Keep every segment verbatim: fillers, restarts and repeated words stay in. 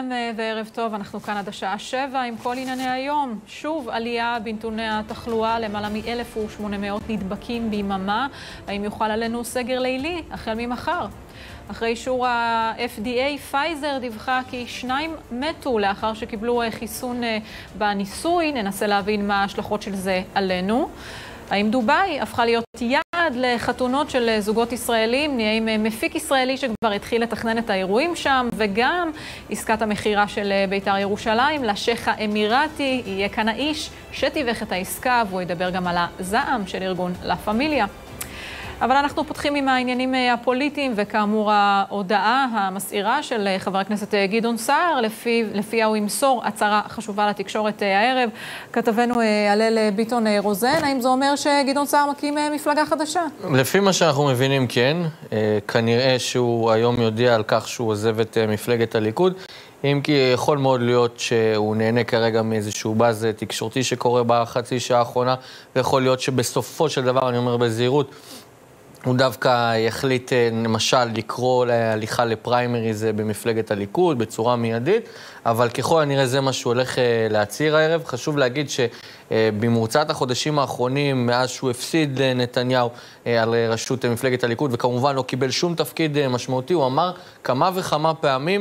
אהלן וערב טוב, אנחנו כאן עד השעה שבע עם כל ענייני היום. שוב עלייה בנתוני התחלואה, למעלה מ-אלף ושמונה מאות נדבקים ביממה. האם יוכל עלינו סגר לילי החל ממחר? אחרי אישור ה-אף די איי, פייזר דיווחה כי שניים מתו לאחר שקיבלו חיסון בניסוי. ננסה להבין מה ההשלכות של זה עלינו. האם דובאי הפכה להיות יעד לחתונות של זוגות ישראלים? נהיה עם מפיק ישראלי שכבר התחיל לתכנן את האירועים שם, וגם עסקת המחירה של בית"ר ירושלים לשייך האמירתי. יהיה כאן האיש שתיווך את העסקה, והוא ידבר גם על הזעם של ארגון לה פמיליה. אבל אנחנו פותחים עם העניינים הפוליטיים, וכאמור ההודעה המסעירה של חבר הכנסת גדעון סער, לפי, לפיה הוא ימסור הצהרה חשובה לתקשורת הערב. כתבנו הלל ביטון רוזן, האם זה אומר שגדעון סער מקים מפלגה חדשה? לפי מה שאנחנו מבינים כן, כנראה שהוא היום יודיע על כך שהוא עוזב את מפלגת הליכוד, אם כי יכול מאוד להיות שהוא נהנה כרגע מאיזשהו באז תקשורתי שקורה בחצי שעה האחרונה, ויכול להיות שבסופו של דבר, אני אומר בזהירות, הוא דווקא יחליט, למשל, לקרוא להליכה לפריימריז במפלגת הליכוד בצורה מיידית, אבל ככל הנראה זה מה שהוא הולך להצהיר הערב. חשוב להגיד שבמרוצת החודשים האחרונים, מאז שהוא הפסיד לנתניהו על ראשות מפלגת הליכוד, וכמובן לא קיבל שום תפקיד משמעותי, הוא אמר כמה וכמה פעמים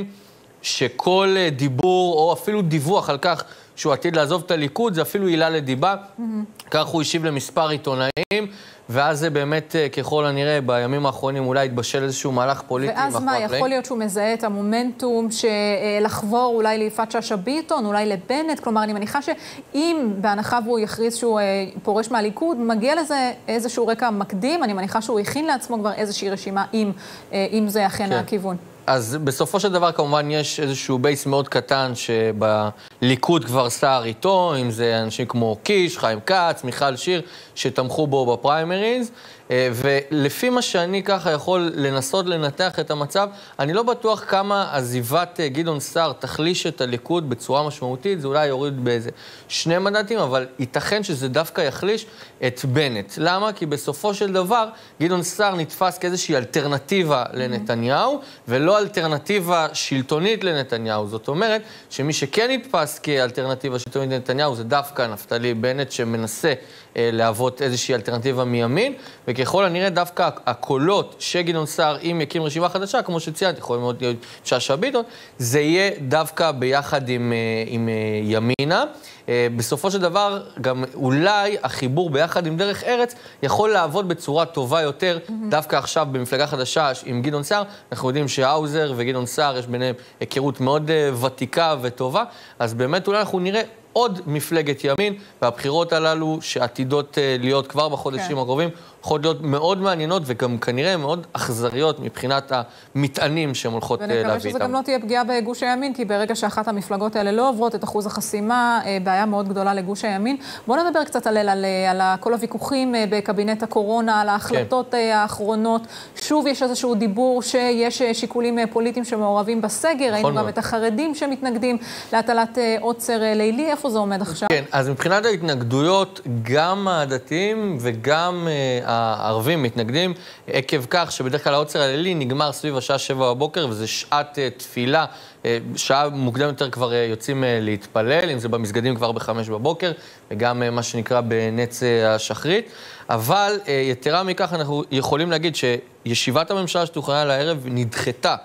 שכל דיבור או אפילו דיווח על כך שהוא עתיד לעזוב את הליכוד, זה אפילו עילה לדיבה. Mm-hmm. כך הוא השיב למספר עיתונאים, ואז זה באמת, ככל הנראה, בימים האחרונים אולי התבשל איזשהו מהלך פוליטי. ואז מה, יכול להיות שהוא מזהה את המומנטום שלחבור אולי ליפעת שאשא ביטון, אולי לבנט? כלומר, אני מניחה שאם בהנחה והוא יכריז שהוא פורש מהליכוד, מגיע לזה איזשהו רקע מקדים, אני מניחה שהוא הכין לעצמו כבר איזושהי רשימה, אם, אם זה אכן כן. הכיוון. אז בסופו של דבר כמובן יש איזשהו בייס מאוד קטן שבליכוד כבר סער איתו, אם זה אנשים כמו קיש, חיים כץ, מיכל שיר, שתמכו בו בפריימריז, ולפי מה שאני ככה יכול לנסות לנתח את המצב, אני לא בטוח כמה עזיבת גדעון סער תחליש את הליכוד בצורה משמעותית, זה אולי יוריד באיזה שני מנדטים, אבל ייתכן שזה דווקא יחליש את בנט. למה? כי בסופו של דבר גדעון סער נתפס כאיזושהי אלטרנטיבה לנתניהו, ולא אלטרנטיבה שלטונית לנתניהו. זאת אומרת שמי שכן נתפס כאלטרנטיבה שלטונית לנתניהו זה דווקא נפתלי בנט, שמנסה אה, להוות איזושהי אלטרנטיבה מימין, וככל הנראה דווקא הקולות שגדעון סער, אם יקים רשימה חדשה, כמו שציינתי, יכול מאוד להיות שאשא ביטון, זה יהיה דווקא ביחד עם, עם ימינה. בסופו של דבר, גם אולי החיבור ביחד עם דרך ארץ יכול לעבוד בצורה טובה יותר, mm-hmm. דווקא עכשיו במפלגה חדשה עם גדעון סער. אנחנו יודעים שהאוזר וגדעון סער יש ביניהם היכרות מאוד ותיקה וטובה, אז באמת אולי אנחנו נראה עוד מפלגת ימין, והבחירות הללו שעתידות להיות כבר בחודשים הקרובים, יכולות להיות מאוד מעניינות, וגם כנראה מאוד אכזריות מבחינת המטענים שהן הולכות להביא איתם. ונקווה שזה גם לא תהיה פגיעה בגוש הימין, כי ברגע שאחת המפלגות האלה לא עוברות את אחוז החסימה, בעיה מאוד גדולה לגוש הימין. בואו נדבר קצת על, על, על כל הוויכוחים בקבינט הקורונה, על ההחלטות כן. האחרונות. שוב יש איזשהו דיבור שיש שיקולים פוליטיים שמעורבים בסגר, ראינו גם את החרדים שמתנגדים להטלת עוצר לילי. איפה זה עומד עכשיו? כן, אז מבחינת ההתנגדויות, גם הדתיים וגם הערבים מתנגדים, עקב כך שבדרך כלל העוצר הלילי נגמר סביב השעה שבע בבוקר, וזה שעת תפילה, שעה מוקדם יותר כבר יוצאים להתפלל, אם זה במסגדים כבר בחמש בבוקר, וגם מה שנקרא בנץ השחרית. אבל יתרה מכך אנחנו יכולים להגיד שישיבת הממשלה שתוכננה לערב נדחתה,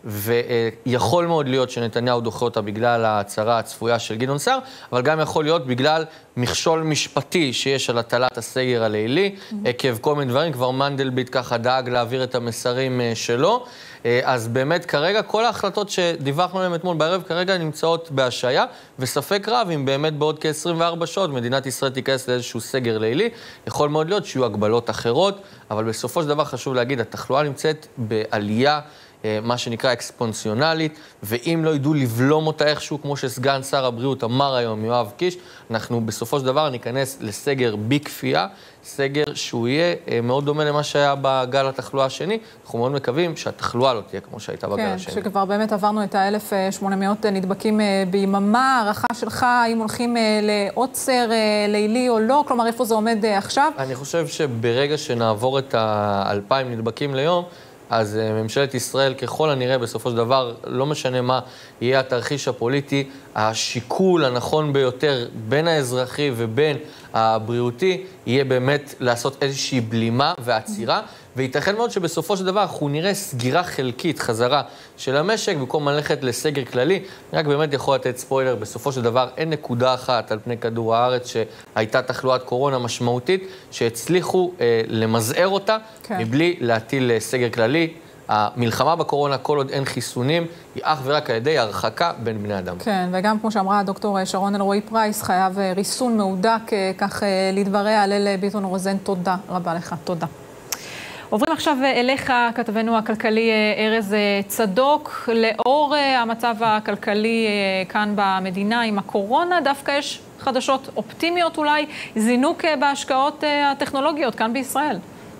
ויכול מאוד להיות שנתניהו דוחה אותה בגלל ההצהרה הצפויה של גדעון סער, אבל גם יכול להיות בגלל מכשול משפטי שיש על הטלת הסגר הלילי, עקב כל מיני דברים, כבר מנדלבליט ככה דאג להעביר את המסרים שלו, אז באמת כרגע כל ההחלטות שדיווחנו להם אתמול בערב כרגע נמצאות בהשעיה, וספק רב אם באמת בעוד כ-עשרים וארבע שעות מדינת ישראל תיכנס לאיזשהו סגר לילי, יכול מאוד להיות שיהיו הגבלות אחרות, אבל בסופו של דבר חשוב להגיד, התחלואה נמצאת בעלייה, מה שנקרא אקספונציונלית, ואם לא ידעו לבלום אותה איכשהו, כמו שסגן שר הבריאות אמר היום, יואב קיש, אנחנו בסופו של דבר ניכנס לסגר בכפייה, סגר שהוא יהיה מאוד דומה למה שהיה בגל התחלואה השני. אנחנו מאוד מקווים שהתחלואה לא תהיה כמו שהייתה בגל השני. כן, שכבר באמת עברנו את ה-אלף ושמונה מאות נדבקים ביממה. הערכה שלך, האם הולכים לעוצר לילי או לא? כלומר, איפה זה עומד עכשיו? אני חושב שברגע שנעבור את ה-אלפיים נדבקים ליום, אז ממשלת ישראל ככל הנראה בסופו של דבר, לא משנה מה יהיה התרחיש הפוליטי, השיקול הנכון ביותר בין האזרחי ובין הבריאותי, יהיה באמת לעשות איזושהי בלימה ועצירה, וייתכן מאוד שבסופו של דבר אנחנו נראה סגירה חלקית, חזרה של המשק, במקום ללכת לסגר כללי. רק באמת יכול לתת ספוילר, בסופו של דבר אין נקודה אחת על פני כדור הארץ שהייתה תחלואת קורונה משמעותית, שהצליחו אה, למזער אותה, כן. מבלי להטיל סגר כללי. המלחמה בקורונה, כל עוד אין חיסונים, היא אך ורק על ידי הרחקה בין בני אדם. כן, וגם כמו שאמרה דוקטור שרון אלרועי פרייס, חייב ריסון מהודק, כך לדבריה. הלל ביטון רוזן, תודה רבה לך, תודה. עוברים עכשיו אליך, כתבנו הכלכלי ארז צדוק. לאור המצב הכלכלי כאן במדינה עם הקורונה, דווקא יש חדשות אופטימיות אולי, זינוק בהשקעות הטכנולוגיות כאן בישראל.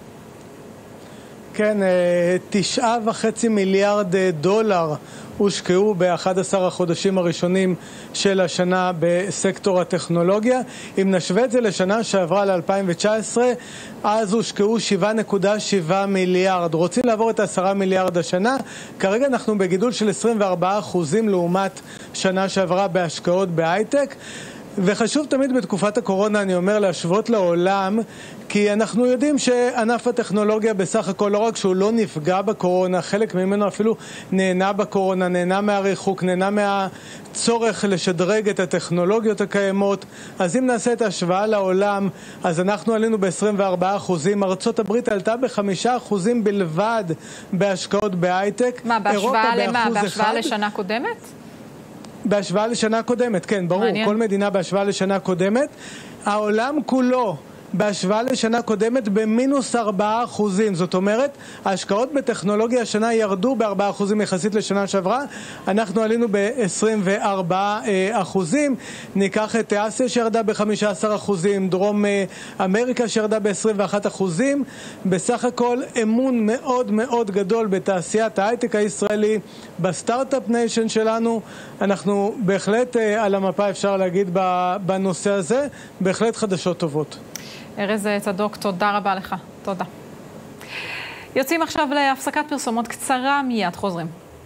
כן, תשעה וחצי מיליארד דולר הושקעו ב-אחד עשר החודשים הראשונים של השנה בסקטור הטכנולוגיה. אם נשווה את זה לשנה שעברה ל-אלפיים תשע עשרה, אז הושקעו שבע נקודה שבע מיליארד. רוצים לעבור את עשרה מיליארד השנה. כרגע אנחנו בגידול של עשרים וארבעה אחוזים לעומת שנה שעברה בהשקעות בהייטק. וחשוב תמיד בתקופת הקורונה, אני אומר, להשוות לעולם, כי אנחנו יודעים שענף הטכנולוגיה בסך הכל, לא רק שהוא לא נפגע בקורונה, חלק ממנו אפילו נהנה בקורונה, נהנה מהריחוק, נהנה מהצורך לשדרג את הטכנולוגיות הקיימות. אז אם נעשה את ההשוואה לעולם, אז אנחנו עלינו ב-עשרים וארבעה אחוזים, ארצות הברית עלתה ב-חמישה אחוזים בלבד בהשקעות בהייטק. מה, בהשוואה למה? בהשוואה לשנה קודמת? בהשוואה לשנה קודמת, כן, ברור. מעניין. כל מדינה בהשוואה לשנה קודמת. העולם כולו בהשוואה לשנה קודמת במינוס ארבעה אחוזים. זאת אומרת, ההשקעות בטכנולוגיה השנה ירדו בארבעה אחוזים יחסית לשנה שעברה. אנחנו עלינו ב-עשרים וארבעה אחוזים. ניקח את אסיה שירדה ב-חמישה עשר אחוזים, דרום אמריקה שירדה ב-עשרים ואחד אחוזים. בסך הכל אמון מאוד מאוד גדול בתעשיית ההייטק הישראלי, בסטארט-אפ ניישן שלנו. אנחנו בהחלט על המפה, אפשר להגיד, בנושא הזה, בהחלט חדשות טובות. ארז צדוק, תודה רבה לך. תודה. יוצאים עכשיו להפסקת פרסומות קצרה, מיד חוזרים.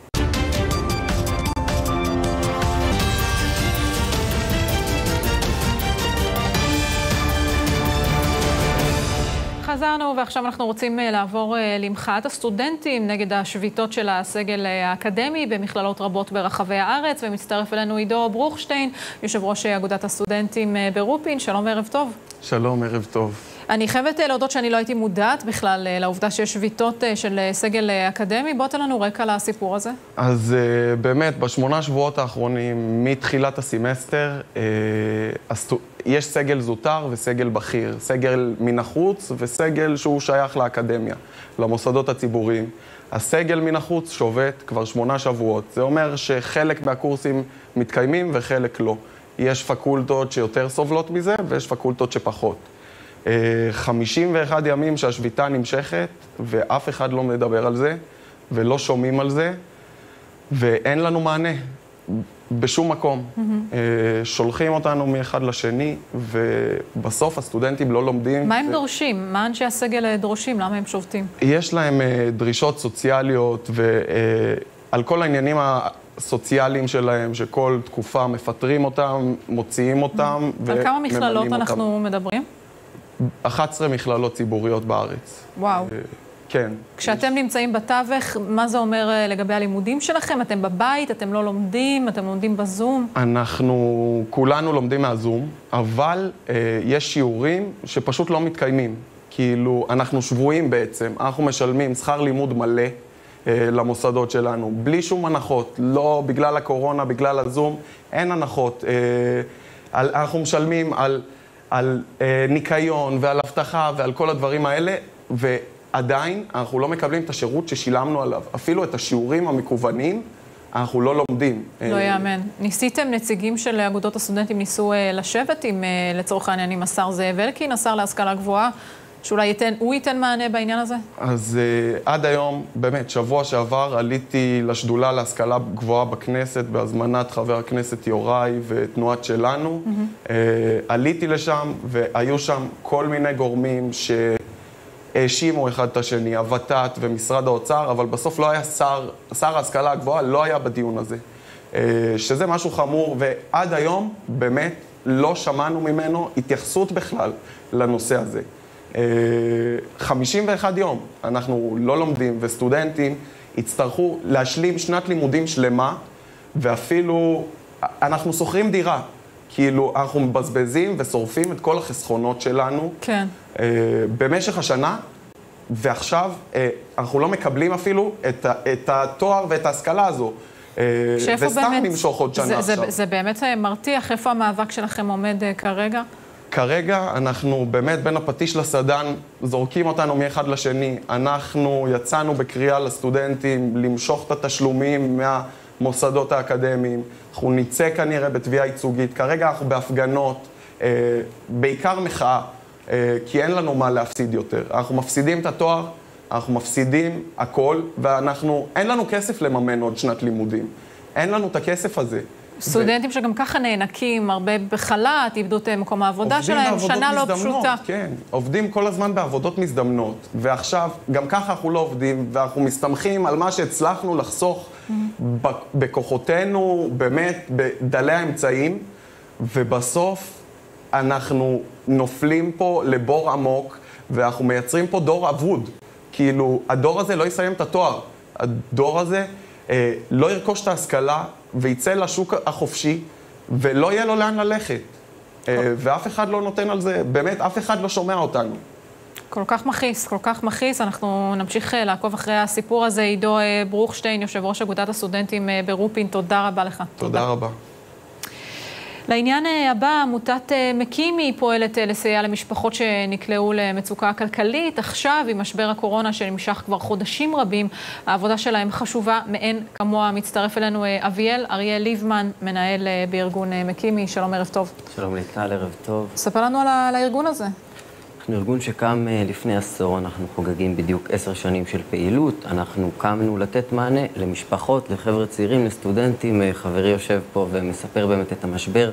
חזרנו, ועכשיו אנחנו רוצים לעבור למחאת הסטודנטים נגד השביתות של הסגל האקדמי במכללות רבות ברחבי הארץ, ומצטרף אלינו עידו ברוכשטיין, יושב ראש אגודת הסטודנטים ברופין. שלום וערב טוב. שלום, ערב טוב. אני חייבת להודות שאני לא הייתי מודעת בכלל לעובדה שיש שביתות של סגל אקדמי. בוא תן לנו רקע לסיפור הזה. אז באמת, בשמונה שבועות האחרונים, מתחילת הסמסטר, יש סגל זוטר וסגל בכיר, סגל מן החוץ וסגל שהוא שייך לאקדמיה, למוסדות הציבוריים. הסגל מן החוץ שובת כבר שמונה שבועות. זה אומר שחלק מהקורסים מתקיימים וחלק לא. יש פקולטות שיותר סובלות מזה ויש פקולטות שפחות. חמישים ואחד ימים שהשביתה נמשכת ואף אחד לא מדבר על זה ולא שומעים על זה ואין לנו מענה בשום מקום. Mm-hmm. שולחים אותנו מאחד לשני ובסוף הסטודנטים לא לומדים. מה הם ו... דורשים? מה אנשי הסגל דורשים? למה הם שובתים? יש להם דרישות סוציאליות ועל כל העניינים הסוציאליים שלהם, שכל תקופה מפטרים אותם, מוציאים אותם. Mm-hmm. על כמה מכללות אנחנו אותם. מדברים? אחת עשרה מכללות ציבוריות בארץ. וואו. כן. כשאתם נמצאים בתווך, מה זה אומר לגבי הלימודים שלכם? אתם בבית, אתם לא לומדים, אתם לומדים בזום? אנחנו כולנו לומדים מהזום, אבל אה, יש שיעורים שפשוט לא מתקיימים. כאילו, אנחנו שבועים בעצם, אנחנו משלמים שכר לימוד מלא אה, למוסדות שלנו, בלי שום הנחות, לא בגלל הקורונה, בגלל הזום, אין הנחות. אה, על, אנחנו משלמים על... על אה, ניקיון ועל הבטחה ועל כל הדברים האלה, ועדיין אנחנו לא מקבלים את השירות ששילמנו עליו. אפילו את השיעורים המקוונים אנחנו לא לומדים. לא יאמן. ניסיתם, נציגים של אגודות הסטודנטים ניסו אה, לשבת עם, אה, לצורך העניין, עם השר זאב אלקין, השר להשכלה גבוהה, שאולי ייתן, הוא ייתן מענה בעניין הזה? אז uh, עד היום, באמת, שבוע שעבר עליתי לשדולה להשכלה גבוהה בכנסת, בהזמנת חבר הכנסת יוראי ותנועת שלנו. Mm-hmm. Uh, עליתי לשם והיו שם כל מיני גורמים האשימו אחד את השני, הוות"ת ומשרד האוצר, אבל בסוף לא היה שר, שר ההשכלה הגבוהה לא היה בדיון הזה. שזה משהו חמור, ועד היום באמת לא שמענו ממנו התייחסות בכלל לנושא הזה. חמישים ואחד יום אנחנו לא לומדים, וסטודנטים יצטרכו להשלים שנת לימודים שלמה, ואפילו אנחנו שוכרים דירה. כאילו, אנחנו מבזבזים ושורפים את כל החסכונות שלנו. כן. במשך השנה, ועכשיו אנחנו לא מקבלים אפילו את, את התואר ואת ההשכלה הזו. וסתם נמשוך עוד שנה זה, עכשיו. זה, זה באמת מרתיח. איפה המאבק שלכם עומד כרגע? כרגע אנחנו באמת בין הפטיש לסדן, זורקים אותנו מאחד לשני. אנחנו יצאנו בקריאה לסטודנטים למשוך את התשלומים מהמוסדות האקדמיים. אנחנו ניצא כנראה בתביעה ייצוגית. כרגע אנחנו בהפגנות, אה, בעיקר מחאה, אה, כי אין לנו מה להפסיד יותר. אנחנו מפסידים את התואר, אנחנו מפסידים הכל, ואנחנו, אין לנו כסף לממן עוד שנת לימודים. אין לנו את הכסף הזה. סטודנטים ו... שגם ככה נאנקים, הרבה בחל"ת, איבדו את מקום העבודה שלהם, שנה לא פשוטה. כן, עובדים כל הזמן בעבודות מזדמנות, ועכשיו גם ככה אנחנו לא עובדים, ואנחנו מסתמכים על מה שהצלחנו לחסוך mm-hmm. בכוחותינו, באמת, בדלי האמצעים, ובסוף אנחנו נופלים פה לבור עמוק, ואנחנו מייצרים פה דור אבוד. כאילו, הדור הזה לא יסיים את התואר. הדור הזה אה, לא ירכוש את ההשכלה, ויצא לשוק החופשי, ולא יהיה לו לאן ללכת. אה, ואף אחד לא נותן על זה, באמת, אף אחד לא שומע אותנו. כל כך מכעיס, כל כך מכעיס. אנחנו נמשיך לעקוב אחרי הסיפור הזה. עידו ברוכשטיין, יושב ראש אגודת הסטודנטים ברופין, תודה רבה לך. תודה, תודה. רבה. לעניין הבא, עמותת מקימי פועלת לסייע למשפחות שנקלעו למצוקה כלכלית. עכשיו, עם משבר הקורונה שנמשך כבר חודשים רבים, העבודה שלהם חשובה מאין כמוה. מצטרף אלינו אביאל, אריאל ליבמן, מנהל בארגון מקימי. שלום, ערב טוב. שלום ליטל, ערב טוב. ספר לנו על הארגון הזה. אנחנו ארגון שקם לפני עשור, אנחנו חוגגים בדיוק עשר שנים של פעילות. אנחנו קמנו לתת מענה למשפחות, לחבר'ה צעירים, לסטודנטים. חברי יושב פה ומספר באמת את המשבר.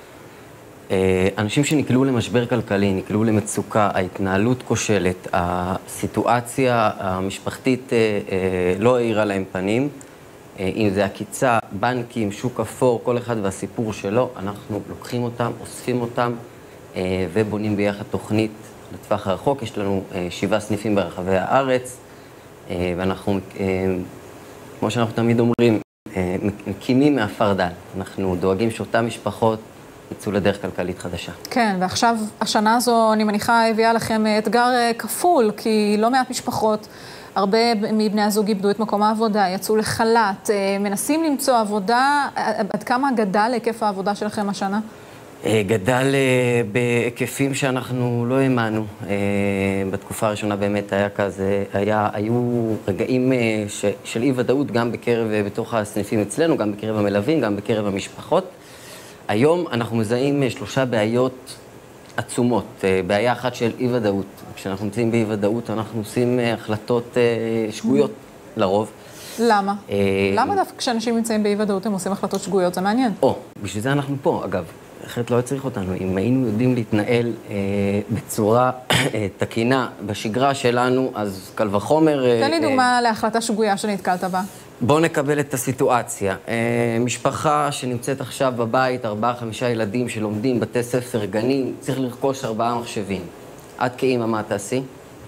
אנשים שנקלעו למשבר כלכלי, נקלעו למצוקה, ההתנהלות כושלת, הסיטואציה המשפחתית לא האירה להם פנים. אם זה הקיצה, בנקים, שוק אפור, כל אחד והסיפור שלו, אנחנו לוקחים אותם, אוספים אותם ובונים ביחד תוכנית לטווח הרחוק. יש לנו שבעה סניפים ברחבי הארץ, ואנחנו, כמו שאנחנו תמיד אומרים, מקימים מאפר דל. אנחנו דואגים שאותן משפחות יצאו לדרך כלכלית חדשה. כן, ועכשיו השנה הזו, אני מניחה, הביאה לכם אתגר כפול, כי לא מעט משפחות, הרבה מבני הזוג איבדו את מקום העבודה, יצאו לחל"ת, מנסים למצוא עבודה. עד כמה גדל היקף העבודה שלכם השנה? גדל בהיקפים שאנחנו לא האמנו. בתקופה הראשונה באמת היה כזה, היה, היו רגעים ש, של אי ודאות גם בקרב, בתוך הסניפים אצלנו, גם בקרב המלווים, גם בקרב המשפחות. היום אנחנו מזהים שלושה בעיות עצומות. בעיה אחת של אי ודאות. כשאנחנו נמצאים באי ודאות אנחנו עושים החלטות שגויות לרוב. למה? למה דווקא כשאנשים נמצאים באי ודאות הם עושים החלטות שגויות? זה מעניין. או, בשביל זה אנחנו פה, אגב. אחרת לא צריך אותנו. אם היינו יודעים להתנהל אה, בצורה אה, תקינה בשגרה שלנו, אז קל וחומר... תן לי דוגמה אה, להחלטה שגויה שנתקלת בה. בואו נקבל את הסיטואציה. אה, משפחה שנמצאת עכשיו בבית, ארבעה, חמישה ילדים שלומדים בתי ספר, גנים, צריך לרכוש ארבעה מחשבים. את כאמא, מה תעשי?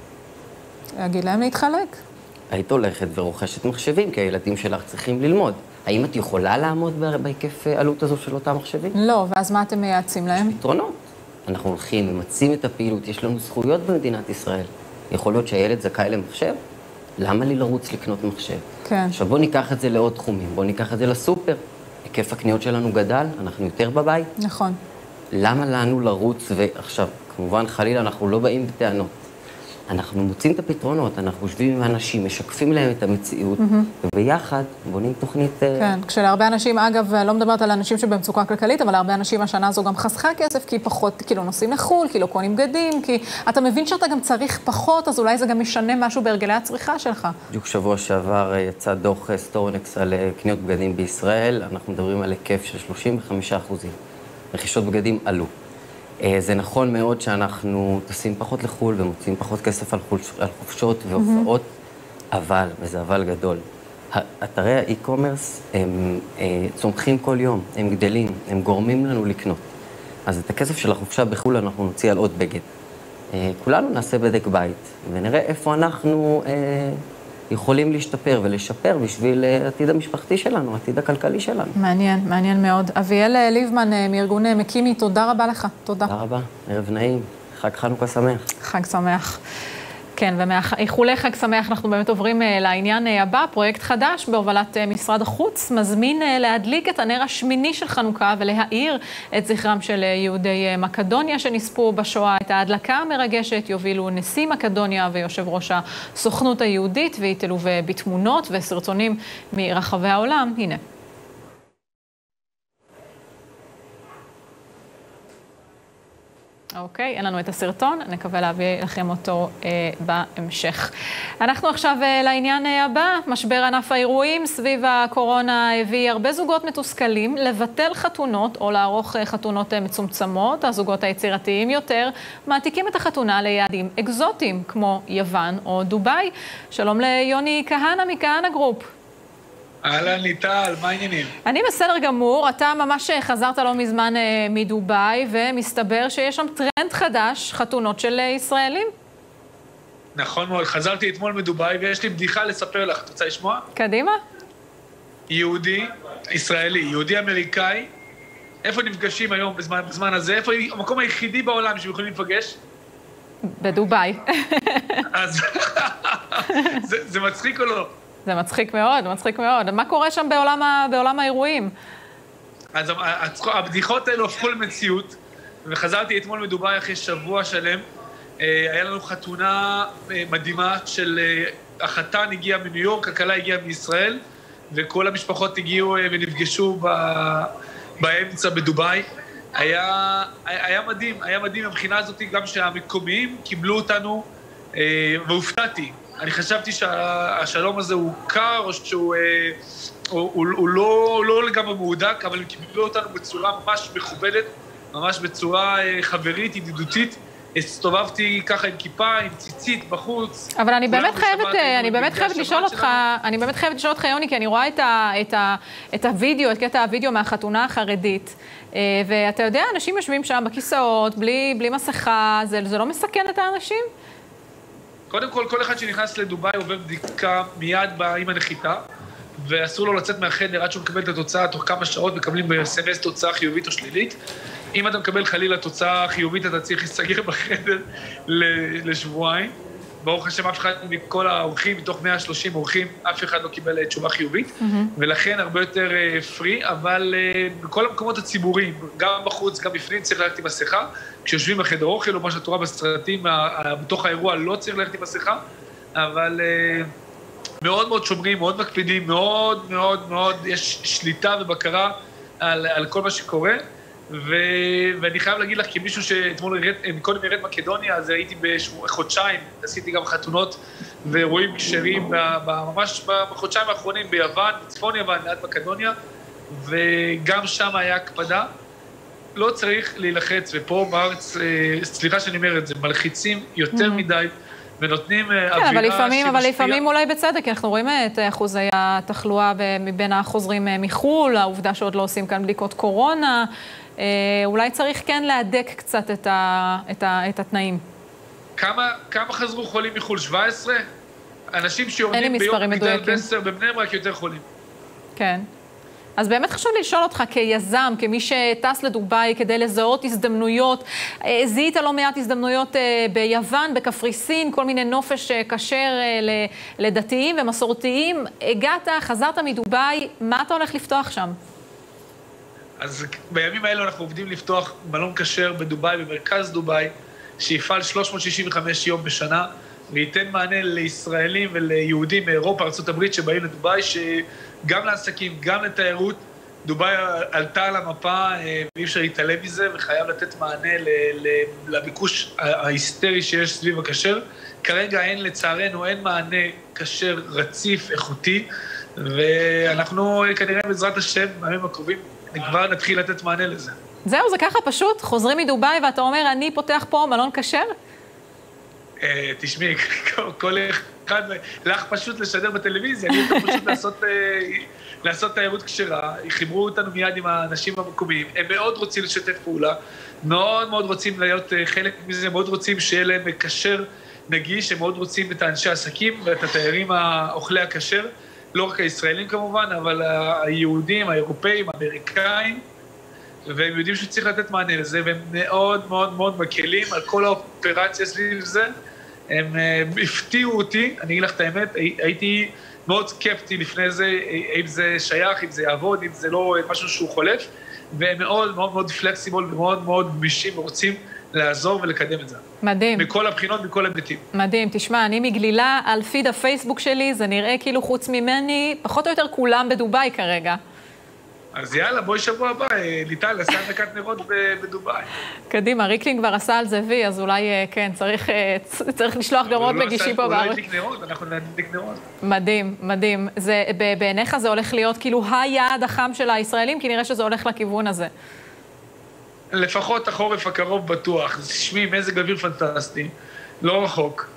אגיד להם להתחלק. היית הולכת ורוכשת מחשבים, כי הילדים שלך צריכים ללמוד. האם את יכולה לעמוד בהיקף עלות הזו של אותם מחשבים? לא, ואז מה אתם מייעצים להם? יש פתרונות. אנחנו הולכים, ממצים את הפעילות, יש לנו זכויות במדינת ישראל. יכול להיות שהילד זכאי למחשב? למה לי לרוץ לקנות מחשב? כן. עכשיו בוא ניקח את זה לעוד תחומים, בוא ניקח את זה לסופר. היקף הקניות שלנו גדל, אנחנו יותר בבית. נכון. למה לנו לרוץ? ועכשיו, כמובן חלילה, אנחנו לא באים בטענות. אנחנו מוצאים את הפתרונות, אנחנו יושבים עם האנשים, משקפים להם את המציאות, mm-hmm. וביחד בונים תוכנית... כן, כשלהרבה אנשים, אגב, לא מדברת על אנשים שבמצוקה כלכלית, אבל להרבה אנשים השנה הזו גם חסכה כסף, כי פחות, כאילו נוסעים לחול, כי לא קונים בגדים, כי אתה מבין שאתה גם צריך פחות, אז אולי זה גם משנה משהו בהרגלי הצריכה שלך. בדיוק שבוע שעבר יצא דוח סטורנקס על קניות בגדים בישראל, אנחנו מדברים על היקף של שלושים וחמישה אחוזים. רכישות בגדים עלו. זה נכון מאוד שאנחנו טסים פחות לחול ומוצאים פחות כסף על, חול, על חופשות והופעות, mm-hmm. אבל, וזה אבל גדול, אתרי האי-קומרס הם צומחים כל יום, הם גדלים, הם גורמים לנו לקנות. אז את הכסף של החופשה בחול אנחנו נוציא על עוד בגד. כולנו נעשה בדק בית, ונראה איפה אנחנו יכולים להשתפר ולשפר בשביל העתיד המשפחתי שלנו, העתיד הכלכלי שלנו. מעניין, מעניין מאוד. אביאל ליבמן מארגון מקימי, תודה רבה לך. תודה. תודה רבה, ערב נעים, חג חנוכה שמח. חג שמח. כן, ומאיחולי חג שמח אנחנו באמת עוברים לעניין הבא, פרויקט חדש בהובלת משרד החוץ, מזמין להדליק את הנר השמיני של חנוכה ולהאיר את זכרם של יהודי מקדוניה שנספו בשואה. את ההדלקה המרגשת יובילו נשיא מקדוניה ויושב ראש הסוכנות היהודית, ויתלו בתמונות וסרטונים מרחבי העולם. הנה. אוקיי, אין לנו את הסרטון, נקווה להביא לכם אותו אה, בהמשך. אנחנו עכשיו אה, לעניין אה, הבא, משבר ענף האירועים סביב הקורונה הביא הרבה זוגות מתוסכלים לבטל חתונות או לערוך אה, חתונות אה, מצומצמות. הזוגות היצירתיים יותר מעתיקים את החתונה ליעדים אקזוטיים כמו יוון או דובאי. שלום ליוני כהנא מכהנא גרופ. אהלן ליטל, מה העניינים? אני בסדר גמור, אתה ממש חזרת לא מזמן מדובאי, ומסתבר שיש שם טרנד חדש, חתונות של ישראלים. נכון מאוד, חזרתי אתמול מדובאי, ויש לי בדיחה לספר לך, את רוצה לשמוע? קדימה. יהודי, ישראלי, יהודי אמריקאי, איפה נפגשים היום בזמן, בזמן הזה? איפה המקום היחידי בעולם שיכולים לפגש? בדובאי. אז זה, זה מצחיק או לא? זה מצחיק מאוד, מצחיק מאוד. מה קורה שם בעולם, ה... בעולם האירועים? אז הבדיחות האלו הפכו למציאות, וחזרתי אתמול מדובאי אחרי שבוע שלם. היה לנו חתונה מדהימה של החתן הגיע מניו יורק, הכלה הגיעה מישראל, וכל המשפחות הגיעו ונפגשו ב... באמצע בדובאי. היה, היה מדהים, היה מדהים מבחינה הזאת גם שהמקומיים קיבלו אותנו, והופתעתי. אני חשבתי שהשלום הזה הוא קר, או שהוא הוא, הוא, הוא לא, לא לגמרי מעודק, אבל הם קיבלו אותנו בצורה ממש מכובדת, ממש בצורה חברית, ידידותית. הסתובבתי ככה עם כיפה, עם ציצית בחוץ. אבל אני באמת חייבת, אני באמת חייבת לשאול אותך, אני באמת חייבת לשאול אותך, יוני, כי אני רואה את ה, את ה, את הוידאו, את קטע הוידאו מהחתונה החרדית, ואתה יודע, אנשים יושבים שם בכיסאות, בלי, בלי מסכה, זה, זה לא מסכן את האנשים? קודם כל, כל אחד שנכנס לדובאי עובר בדיקה מיד עם הנחיתה, ואסור לו לצאת מהחדר עד שהוא מקבל את התוצאה, תוך כמה שעות מקבלים ב-אס אם אס תוצאה חיובית או שלילית. אם אתה מקבל חלילה תוצאה חיובית, אתה צריך להסתגר בחדר לשבועיים. ברוך השם, אף אחד מכל האורחים, מתוך מאה ושלושים אורחים, אף אחד לא קיבל תשובה חיובית, mm-hmm. ולכן הרבה יותר פרי, אבל בכל המקומות הציבוריים, גם בחוץ, גם בפנים, צריך ללכת עם מסכה. כשיושבים בחדר אוכל, או מה שאת רואה בסרטים, בתוך האירוע לא צריך ללכת עם מסכה, אבל מאוד מאוד שומרים, מאוד מקפידים, מאוד מאוד מאוד, יש שליטה ובקרה על, על כל מה שקורה, ו, ואני חייב להגיד לך, כמישהו שאתמול קודם ירד מקדוניה, אז הייתי בחודשיים, עשיתי גם חתונות ואירועים קשרים, ממש בחודשיים האחרונים ביוון, בצפון יוון, ליד מקדוניה, וגם שם היה הקפדה. לא צריך להילחץ, ופה בארץ, סליחה שאני אומר את זה, מלחיצים יותר מדי, ונותנים אווירה אבל לפעמים, אבל לפעמים אולי בצדק, כי אנחנו רואים את אחוזי התחלואה מבין החוזרים מחול, העובדה שעוד לא עושים כאן בדיקות קורונה, אולי צריך כן להדק קצת את, ה, את, ה, את התנאים. כמה, כמה חזרו חולים מחול? שבע עשרה? אנשים שיורדים ביום מגדל בסר בבני ברק יותר חולים. כן. אז באמת חשוב לשאול אותך כיזם, כמי שטס לדובאי כדי לזהות הזדמנויות, זיהית לא מעט הזדמנויות ביוון, בקפריסין, כל מיני נופש כשר לדתיים ומסורתיים. הגעת, חזרת מדובאי, מה אתה הולך לפתוח שם? אז בימים האלו אנחנו עובדים לפתוח מלון כשר בדובאי, במרכז דובאי, שיפעל שלוש מאות שישים וחמישה יום בשנה, וייתן מענה לישראלים וליהודים מאירופה, ארצות הברית, שבאים לדובאי, שגם לעסקים, גם לתיירות, דובאי עלתה על המפה, ואי אפשר להתעלם מזה, וחייב לתת מענה לביקוש ההיסטרי שיש סביב הכשר. כרגע אין, לצערנו, אין מענה כשר רציף, איכותי, ואנחנו כנראה בעזרת השם, בימים הקרובים, כבר נתחיל לתת מענה לזה. זהו, זה ככה פשוט? חוזרים מדובאי ואתה אומר, אני פותח פה מלון כשר? תשמעי, כל אחד, לך פשוט לשדר בטלוויזיה, אני רוצה פשוט לעשות, לעשות תיירות כשרה, חיברו אותנו מיד עם האנשים המקומיים, הם מאוד רוצים לשתף פעולה, מאוד מאוד רוצים להיות חלק מזה, מאוד רוצים שיהיה להם כשר נגיש, הם מאוד רוצים את האנשי העסקים ואת התיירים האוכלי הכשר, לא רק הישראלים כמובן, אבל היהודים, האירופאים, האמריקאים, והם יודעים שצריך לתת מענה לזה, והם מאוד מאוד מאוד מקלים על כל האופרציה סביב זה. הם הפתיעו אותי, אני אגיד לך את האמת, הייתי מאוד סקפטי לפני זה, אם זה שייך, אם זה יעבוד, אם זה לא משהו שהוא חולף, והם מאוד מאוד מאוד פלקסיבול ומאוד מאוד גמישים ורוצים לעזור ולקדם את זה. מדהים. מכל הבחינות, מכל הבנתים. מדהים. תשמע, אני מגלילה על פיד הפייסבוק שלי, זה נראה כאילו חוץ ממני, פחות או יותר כולם בדובאי כרגע. אז יאללה, בואי שבוע הבא, ליטל, עשה הדלקת נרות בדובאי. קדימה, ריקלינג כבר עשה על זה וי, אז אולי, כן, צריך, צריך לשלוח גם עוד מגישים פה בארץ. הוא לא הדליק נרות, אנחנו נדליק נרות. מדהים, מדהים. זה, בעיניך זה הולך להיות כאילו היעד החם של הישראלים, כי נראה שזה הולך לכיוון הזה. לפחות החורף הקרוב בטוח. תשמעי, מזג אוויר פנטסטי, לא רחוק.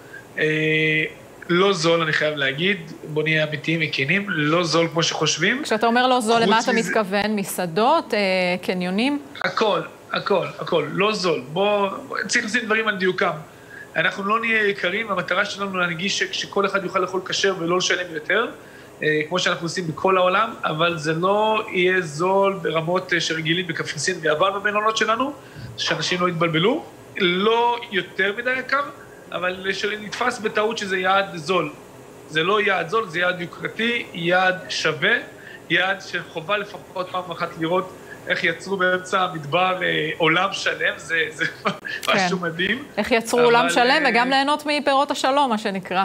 לא זול, אני חייב להגיד, בוא נהיה אמיתיים וכנים, לא זול כמו שחושבים. כשאתה אומר לא זול, למה אתה מתכוון? מסעדות, קניונים? הכל, הכל, הכל, לא זול. בוא, צריך לשים דברים על דיוקם. אנחנו לא נהיה יקרים, המטרה שלנו להנגיש שכל אחד יוכל לאכול כשר ולא לשלם יותר, כמו שאנחנו עושים בכל העולם, אבל זה לא יהיה זול ברמות שרגילים בקפריסין ויוון במלונות שלנו, שאנשים לא יתבלבלו, לא יותר מדי יקר, אבל שנתפס בטעות שזה יעד זול. זה לא יעד זול, זה יעד יוקרתי, יעד שווה, יעד שחובה לפחות פעם אחת לראות איך יצרו באמצע המדבר אה, עולם שלם, זה, זה כן. משהו מדהים. איך יצרו אבל, עולם שלם וגם ליהנות מפירות השלום, מה שנקרא.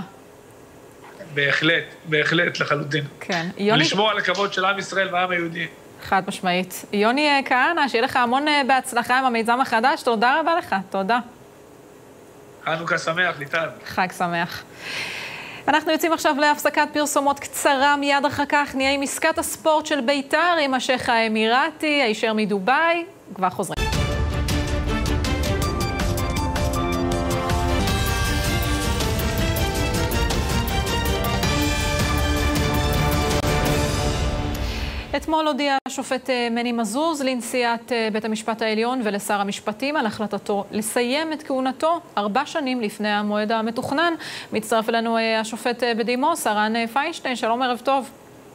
בהחלט, בהחלט לחלוטין. כן. יוני... לשמור על הכבוד של עם ישראל והעם היהודי. חד משמעית. יוני כהנא, שיהיה לך המון בהצלחה עם המיזם החדש, תודה רבה לך, תודה. חנוכה שמח, ליטל. חג שמח. אנחנו יוצאים עכשיו להפסקת פרסומות קצרה, מיד אחר כך נהיה עם עסקת הספורט של ביתר, עם השייח האמירתי, הישר מדובאי, כבר חוזרים. אתמול הודיע השופט מני מזוז לנשיאת בית המשפט העליון ולשר המשפטים על החלטתו לסיים את כהונתו ארבע שנים לפני המועד המתוכנן. מצטרף אלינו השופט בדימוס, הרן פיינשטיין, שלום, ערב טוב.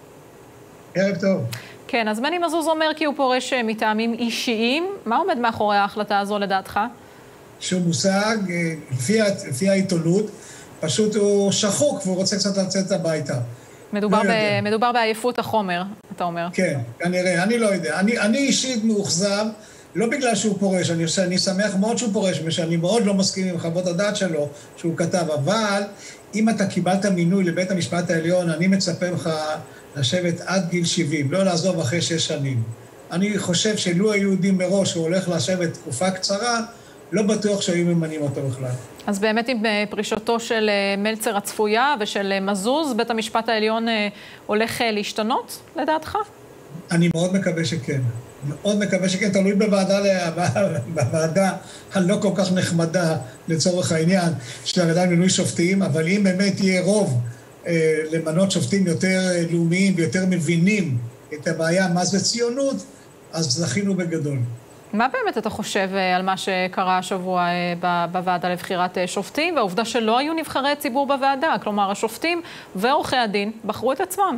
ערב טוב. כן, אז מני מזוז אומר כי הוא פורש מטעמים אישיים. מה עומד מאחורי ההחלטה הזו לדעתך? שהוא מושג, לפי, לפי העיתונות, פשוט הוא שחוק והוא רוצה קצת לצאת הביתה. מדובר, לא ב... מדובר בעייפות החומר, אתה אומר. כן, כנראה, אני לא יודע. אני, אני אישית מאוכזב, לא בגלל שהוא פורש, אני, אני שמח מאוד שהוא פורש, ושאני מאוד לא מסכים עם חוות הדעת שלו, שהוא כתב, אבל אם אתה קיבלת מינוי לבית המשפט העליון, אני מצפה לך לשבת עד גיל שבעים, לא לעזוב אחרי שש שנים. אני חושב שלו היהודים מראש, הוא הולך לשבת תקופה קצרה, לא בטוח שהיו ממנים אותו בכלל. אז באמת עם פרישתו של מלצר הצפויה ושל מזוז, בית המשפט העליון הולך להשתנות, לדעתך? אני מאוד מקווה שכן. מאוד מקווה שכן, תלוי בוועדה, בוועדה הלא כל כך נחמדה לצורך העניין, של עדיין מינוי שופטים, אבל אם באמת יהיה רוב אה, למנות שופטים יותר לאומיים ויותר מבינים את הבעיה מה זה ציונות, אז זכינו בגדול. מה באמת אתה חושב על מה שקרה השבוע בוועדה לבחירת שופטים, והעובדה שלא היו נבחרי ציבור בוועדה? כלומר, השופטים ועורכי הדין בחרו את עצמם.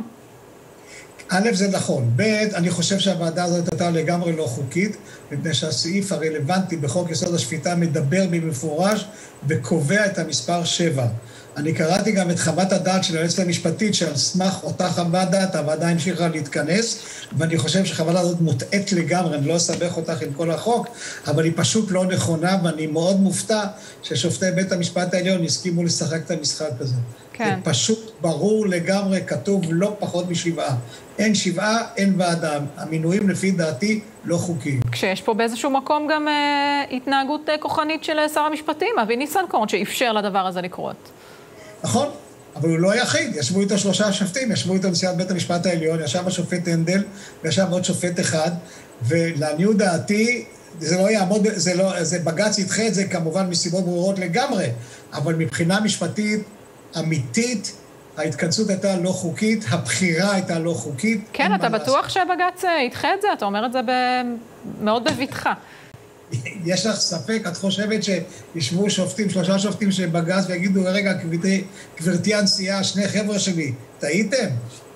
א', זה נכון. ב', אני חושב שהוועדה הזאת הייתה לגמרי לא חוקית, מפני שהסעיף הרלוונטי בחוק יסוד השפיטה מדבר במפורש וקובע את המספר שבע. אני קראתי גם את חוות הדעת של היועצת המשפטית, שעל סמך אותה חוות דעת, הוועדה המשיכה להתכנס, ואני חושב שחוות הדעת הזאת מוטעת לגמרי, אני לא אסבך אותך עם כל החוק, אבל היא פשוט לא נכונה, ואני מאוד מופתע ששופטי בית המשפט העליון הסכימו לשחק את המשחק הזה. כן. זה פשוט ברור לגמרי, כתוב לא פחות משבעה. אין שבעה, אין ועדה. המינויים לפי דעתי לא חוקיים. כשיש פה באיזשהו מקום גם אה, התנהגות אה, כוחנית של שר המשפטים, אבי ניסנקורן, שאפשר לדבר הזה לקרות. נכון, אבל הוא לא היחיד, ישבו איתו שלושה שופטים, ישבו איתו נשיאת בית המשפט העליון, ישב השופט הנדל, וישב עוד שופט אחד, ולעניות דעתי, זה לא יעמוד, זה לא, זה בג"ץ ידחה את זה כמובן מסיבות ברורות לגמרי, אבל מבחינה משפטית אמיתית, ההתכנסות הייתה לא חוקית, הבחירה הייתה לא חוקית. כן, אתה בטוח שבג"ץ ידחה את זה? אתה אומר את זה מאוד בבטחה. יש לך ספק? את חושבת שישבו שופטים, שלושה שופטים של בג"ץ ויגידו, רגע, גברתי, גברתי הנשיאה, שני חבר'ה שלי, טעיתם?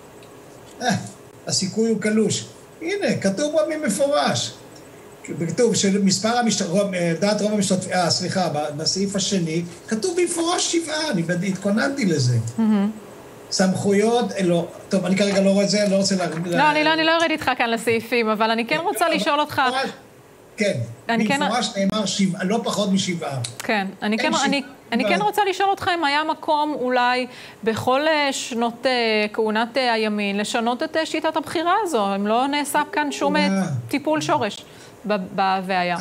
אה, הסיכוי הוא קלוש. הנה, כתוב בו ממפורש. כתוב שמספר המשתתפים, דעת רוב המשתתפים, אה, סליחה, בסעיף השני, כתוב במפורש שבעה, אני התכוננתי לזה. סמכויות, לא, טוב, אני כרגע לא רואה את זה, לא רוצה להגיד... לא, אני לא ארד איתך כאן לסעיפים, אבל אני כן רוצה לשאול אותך... כן, במפורש נאמר שבעה, לא פחות משבעה. כן, אני כן... אני כן רוצה לשאול אותך אם היה מקום אולי בכל שנות כהונת הימין לשנות את שיטת הבחירה הזו, אם לא נעשה כאן שום טיפול שורש בבעיה.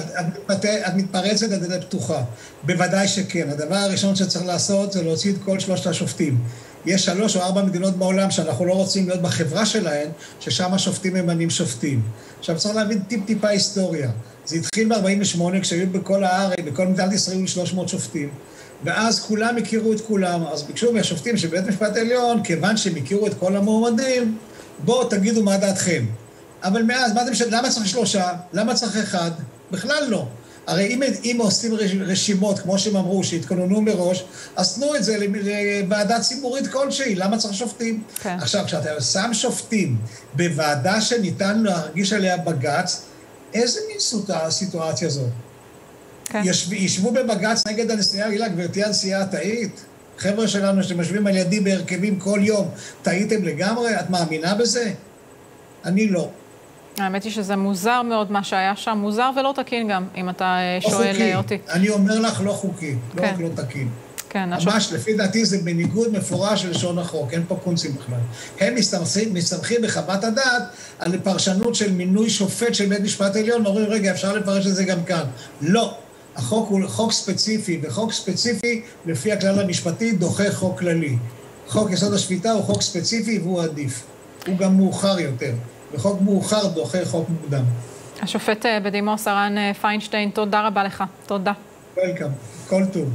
את מתפרצת על דלת פתוחה. בוודאי שכן. הדבר הראשון שצריך לעשות זה להוציא את כל שלושת השופטים. יש שלוש או ארבע מדינות בעולם שאנחנו לא רוצים להיות בחברה שלהן, ששם השופטים ממנים שופטים. עכשיו צריך להבין טיפ-טיפה היסטוריה. זה התחיל ב-ארבעים ושמונה, כשהיו בכל הארץ, בכל מדינת ישראל שלוש מאות שופטים, ואז כולם הכירו את כולם, אז ביקשו מהשופטים שבית משפט העליון, כיוון שהם הכירו את כל המועמדים, בואו תגידו מה דעתכם. אבל מאז, מה זה, למה צריך שלושה? למה צריך אחד? בכלל לא. הרי אם, אם עושים רשימות, כמו שהם אמרו, שהתכוננו מראש, אז תנו את זה לוועדה ציבורית כלשהי, למה צריך שופטים? כן. עכשיו, כשאתה שם שופטים בוועדה שניתן להרגיש עליה בג"ץ, איזה מין סיטואציה זאת? כן. ישב, ישבו בבג"ץ נגד הנשיאה, גילה, גברתי הנשיאה, טעית? חבר'ה שלנו שמשווים על ידי בהרכבים כל יום, טעיתם לגמרי? את מאמינה בזה? אני לא. האמת היא שזה מוזר מאוד מה שהיה שם, מוזר ולא תקין גם, אם אתה לא שואל חוקי. אותי. אני אומר לך לא חוקי, לא כן. רק לא תקין. כן, ממש, השופ... לפי דעתי זה בניגוד מפורש של לשון החוק, אין פה קונצים בכלל. הם מסתמכים, מסתמכים בחוות הדעת על פרשנות של מינוי שופט של בית משפט עליון, אומרים, רגע, אפשר לפרש את זה גם כאן. לא. החוק הוא חוק ספציפי, וחוק ספציפי, לפי הכלל המשפטי, דוחה חוק כללי. חוק יסוד השפיטה הוא חוק ספציפי והוא עדיף. הוא גם מאוחר יותר. וחוק מאוחר דוחה חוק מוקדם. השופט בדימוס הרן פיינשטיין, תודה רבה לך. תודה. וולקאם. כל טוב.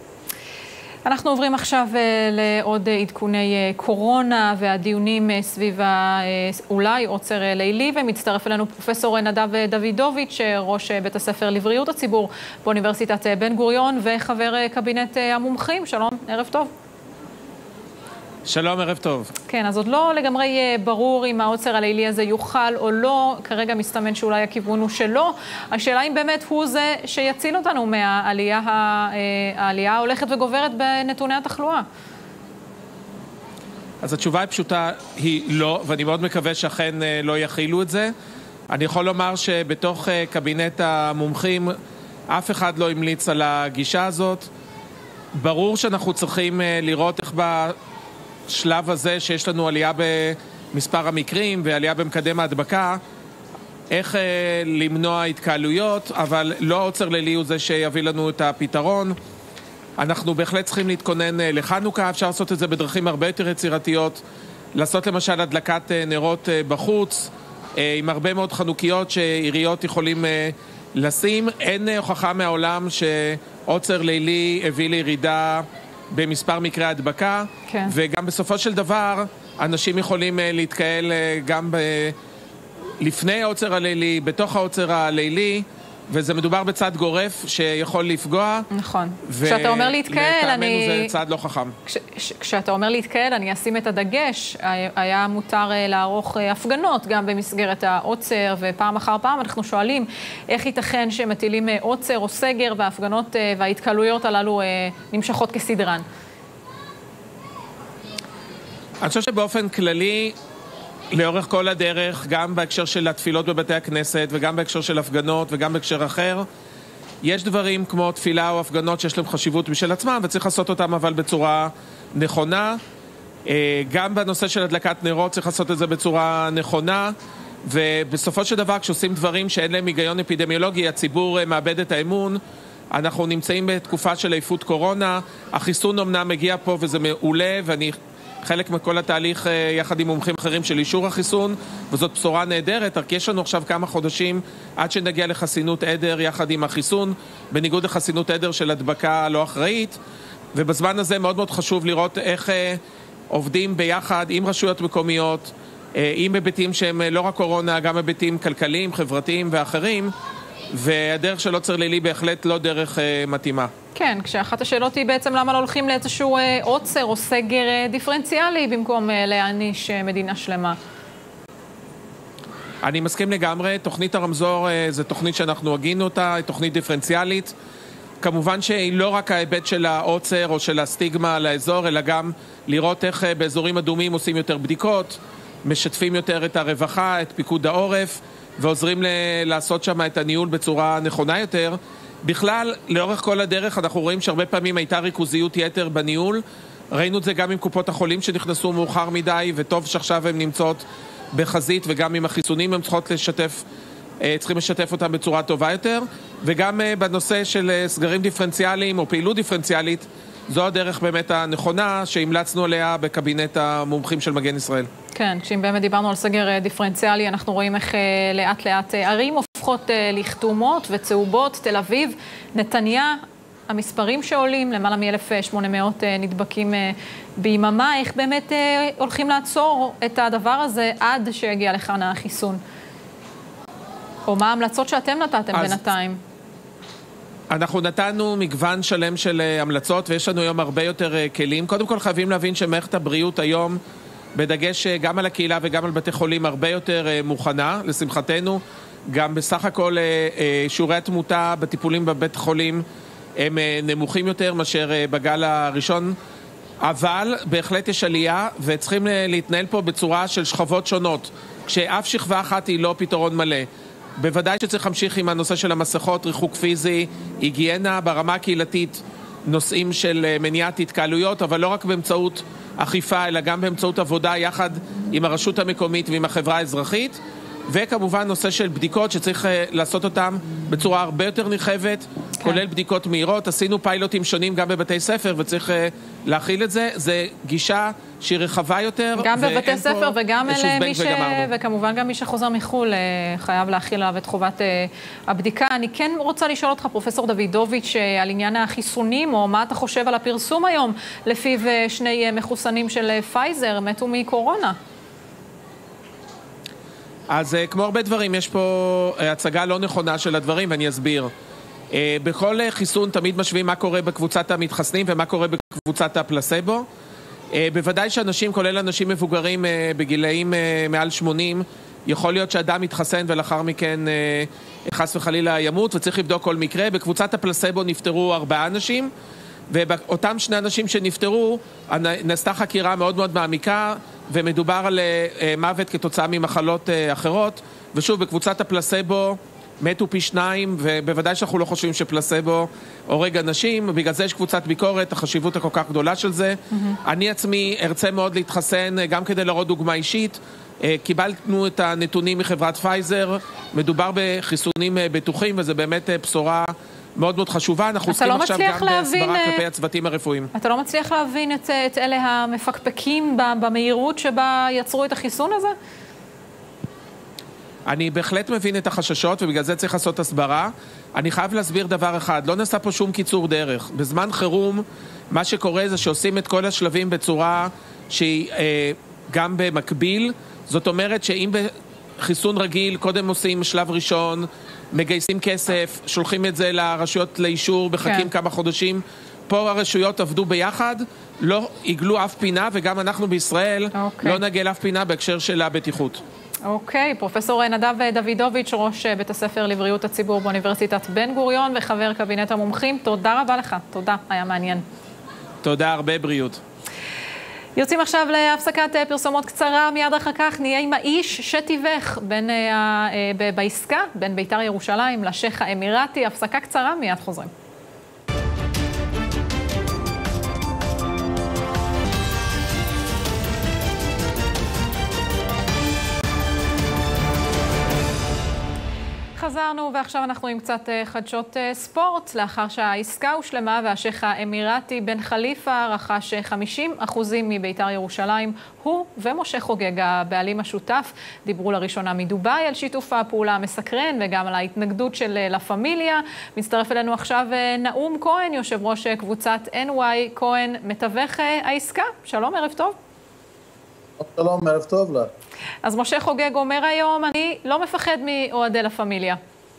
אנחנו עוברים עכשיו לעוד עדכוני קורונה והדיונים סביב אולי עוצר לילי, ומצטרף אלינו פרופסור נדב דוידוביץ', ראש בית הספר לבריאות הציבור באוניברסיטת בן גוריון וחבר קבינט המומחים. שלום, ערב טוב. שלום, ערב טוב. כן, אז עוד לא לגמרי ברור אם העוצר הלילי הזה יוכל או לא. כרגע מסתמן שאולי הכיוון הוא שלא. השאלה אם באמת הוא זה שיציל אותנו מהעלייה העלייה ההולכת וגוברת בנתוני התחלואה. אז התשובה הפשוטה היא לא, ואני מאוד מקווה שאכן לא יכילו את זה. אני יכול לומר שבתוך קבינט המומחים אף אחד לא המליץ על הגישה הזאת. ברור שאנחנו צריכים לראות איך ב... שלב הזה שיש לנו עלייה במספר המקרים ועלייה במקדם ההדבקה, איך אה, למנוע התקהלויות, אבל לא עוצר לילי הוא זה שיביא לנו את הפתרון. אנחנו בהחלט צריכים להתכונן אה, לחנוכה, אפשר לעשות את זה בדרכים הרבה יותר יצירתיות, לעשות למשל הדלקת אה, נרות אה, בחוץ, אה, עם הרבה מאוד חנוכיות שעיריות יכולים אה, לשים. אין אה, הוכחה מהעולם שעוצר לילי הביא לירידה במספר מקרי ההדבקה, כן. וגם בסופו של דבר אנשים יכולים להתקהל גם ב... לפני העוצר הלילי, בתוך העוצר הלילי, וזה מדובר בצד גורף שיכול לפגוע. נכון. כשאתה אומר להתקהל, אני... לטעמנו זה צד לא חכם. כש... כשאתה אומר להתקהל, אני אשים את הדגש. היה מותר לערוך הפגנות גם במסגרת העוצר, ופעם אחר פעם אנחנו שואלים איך ייתכן שמטילים עוצר או סגר, וההפגנות וההתקהלויות הללו נמשכות כסדרן. אני חושב שבאופן כללי, לאורך כל הדרך, גם בהקשר של התפילות בבתי הכנסת, וגם בהקשר של הפגנות, וגם בהקשר אחר, יש דברים כמו תפילה או הפגנות שיש להם חשיבות בשל עצמם, וצריך לעשות אותם אבל בצורה נכונה. גם בנושא של הדלקת נרות צריך לעשות את זה בצורה נכונה, ובסופו של דבר כשעושים דברים שאין להם היגיון אפידמיולוגי, הציבור מאבד את האמון. אנחנו נמצאים בתקופה של עייפות קורונה, החיסון אמנם מגיע פה וזה מעולה, ואני חלק מכל התהליך יחד עם מומחים אחרים של אישור החיסון, וזאת בשורה נהדרת, רק יש לנו עכשיו כמה חודשים עד שנגיע לחסינות עדר יחד עם החיסון, בניגוד לחסינות עדר של הדבקה לא אחראית, ובזמן הזה מאוד מאוד חשוב לראות איך עובדים ביחד עם רשויות מקומיות, עם היבטים שהם לא רק קורונה, גם היבטים כלכליים, חברתיים ואחרים, והדרך של עוצר לילי בהחלט לא דרך מתאימה. כן, כשאחת השאלות היא בעצם למה לא הולכים לאיזשהו עוצר או סגר דיפרנציאלי במקום להעניש מדינה שלמה. אני מסכים לגמרי, תוכנית הרמזור זו תוכנית שאנחנו הגינו אותה, היא תוכנית דיפרנציאלית. כמובן שהיא לא רק ההיבט של העוצר או של הסטיגמה על האזור, אלא גם לראות איך באזורים אדומים עושים יותר בדיקות, משתפים יותר את הרווחה, את פיקוד העורף, ועוזרים ל- לעשות שם את הניהול בצורה נכונה יותר. בכלל, לאורך כל הדרך אנחנו רואים שהרבה פעמים הייתה ריכוזיות יתר בניהול. ראינו את זה גם עם קופות החולים שנכנסו מאוחר מדי, וטוב שעכשיו הן נמצאות בחזית, וגם עם החיסונים הן צריכות לשתף, צריכים לשתף אותם בצורה טובה יותר. וגם בנושא של סגרים דיפרנציאליים או פעילות דיפרנציאלית, זו הדרך באמת הנכונה שהמלצנו עליה בקבינט המומחים של מגן ישראל. כן, כשאם באמת דיברנו על סגר דיפרנציאלי, אנחנו רואים איך לאט לאט ערים הופכות לכתומות וצהובות, תל אביב, נתניה, המספרים שעולים, למעלה מ-אלף ושמונה מאות נדבקים ביממה, איך באמת הולכים לעצור את הדבר הזה עד שיגיע לכאן החיסון? או מה ההמלצות שאתם נתתם אז... בינתיים? אנחנו נתנו מגוון שלם של המלצות, ויש לנו היום הרבה יותר כלים. קודם כל חייבים להבין שמערכת הבריאות היום, בדגש גם על הקהילה וגם על בתי חולים, הרבה יותר מוכנה, לשמחתנו. גם בסך הכל שיעורי התמותה בטיפולים בבית חולים הם נמוכים יותר מאשר בגל הראשון, אבל בהחלט יש עלייה, וצריכים להתנהל פה בצורה של שכבות שונות, כשאף שכבה אחת היא לא פתרון מלא. בוודאי שצריך להמשיך עם הנושא של המסכות, ריחוק פיזי, היגיינה, ברמה הקהילתית, נושאים של מניעת התקהלויות, אבל לא רק באמצעות אכיפה, אלא גם באמצעות עבודה יחד עם הרשות המקומית ועם החברה האזרחית, וכמובן נושא של בדיקות שצריך לעשות אותם בצורה הרבה יותר נרחבת, כן. כולל בדיקות מהירות. עשינו פיילוטים שונים גם בבתי ספר, וצריך להכיל את זה. זה גישה שהיא רחבה יותר. גם בבתי ספר וגם למי ש... וכמובן גם מי שחוזר מחול חייב להכיל עליו את חובת הבדיקה. אני כן רוצה לשאול אותך, פרופסור דוידוביץ', על עניין החיסונים, או מה אתה חושב על הפרסום היום, לפיו שני מחוסנים של פייזר מתו מקורונה? אז כמו הרבה דברים, יש פה הצגה לא נכונה של הדברים, ואני אסביר. בכל חיסון תמיד משווים מה קורה בקבוצת המתחסנים ומה קורה בקבוצת הפלסבו. בוודאי שאנשים, כולל אנשים מבוגרים בגילאים מעל שמונים, יכול להיות שאדם מתחסן ולאחר מכן חס וחלילה ימות, וצריך לבדוק כל מקרה. בקבוצת הפלסבו נפטרו ארבעה אנשים, ובאותם שני אנשים שנפטרו, נעשתה חקירה מאוד מאוד מעמיקה, ומדובר על מוות כתוצאה ממחלות אחרות. ושוב, בקבוצת הפלסבו מתו פי שניים, ובוודאי שאנחנו לא חושבים שפלסבו הורג אנשים, בגלל זה יש קבוצת ביקורת, החשיבות הכל כך גדולה של זה. Mm-hmm. אני עצמי ארצה מאוד להתחסן, גם כדי להראות דוגמה אישית. קיבלנו את הנתונים מחברת פייזר, מדובר בחיסונים בטוחים, וזה באמת בשורה מאוד מאוד חשובה. אנחנו עוסקים לא עכשיו גם להבין, בהסברה כלפי הצוותים הרפואיים. אתה לא מצליח להבין את, את אלה המפקפקים במהירות שבה יצרו את החיסון הזה? אני בהחלט מבין את החששות, ובגלל זה צריך לעשות הסברה. אני חייב להסביר דבר אחד, לא נעשה פה שום קיצור דרך. בזמן חירום, מה שקורה זה שעושים את כל השלבים בצורה שהיא אה, גם במקביל. זאת אומרת שאם בחיסון רגיל, קודם עושים שלב ראשון, מגייסים כסף, שולחים את זה לרשויות לאישור, בחכים כן. כמה חודשים. פה הרשויות עבדו ביחד, לא עיגלו אף פינה, וגם אנחנו בישראל אוקיי. לא נגל אף פינה בהקשר של הבטיחות. אוקיי, פרופסור נדב דוידוביץ', ראש בית הספר לבריאות הציבור באוניברסיטת בן גוריון וחבר קבינט המומחים, תודה רבה לך, תודה, היה מעניין. תודה, הרבה בריאות. יוצאים עכשיו להפסקת פרסומות קצרה, מיד אחר כך נהיה עם האיש שתיווך בין, ב- בעסקה, בין ביתר ירושלים לשייח האמירתי, הפסקה קצרה, מיד חוזרים. וחזרנו, ועכשיו אנחנו עם קצת חדשות ספורט. לאחר שהעסקה הושלמה והשייך האמירתי בן חליפה רכש חמישים אחוזים מביתר ירושלים, הוא ומשה חוגג, הבעלים השותף, דיברו לראשונה מדובאי על שיתוף הפעולה המסקרן וגם על ההתנגדות של לה פמיליה. מצטרף אלינו עכשיו נאום כהן, יושב ראש קבוצת אן וואי. כהן, מתווך העסקה. שלום, ערב טוב. שלום, ערב טוב לה. אז משה חוגג אומר היום, אני לא מפחד מאוהדי לה פמיליה.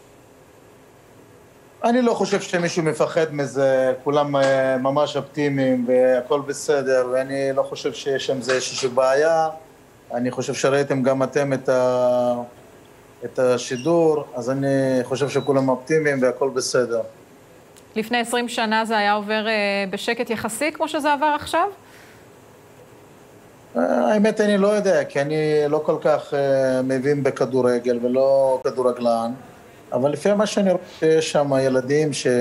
אני לא חושב שמישהו מפחד מזה, כולם ממש אופטימיים והכל בסדר, ואני לא חושב שיש שם זה איזושהי בעיה. אני חושב שראיתם גם אתם את, ה... את השידור, אז אני חושב שכולם אופטימיים והכל בסדר. לפני עשרים שנה זה היה עובר בשקט יחסי כמו שזה עבר עכשיו? האמת אני לא יודע, כי אני לא כל כך מבין בכדורגל ולא כדורגלן, אבל לפי מה שאני רואה שיש שם ילדים ש...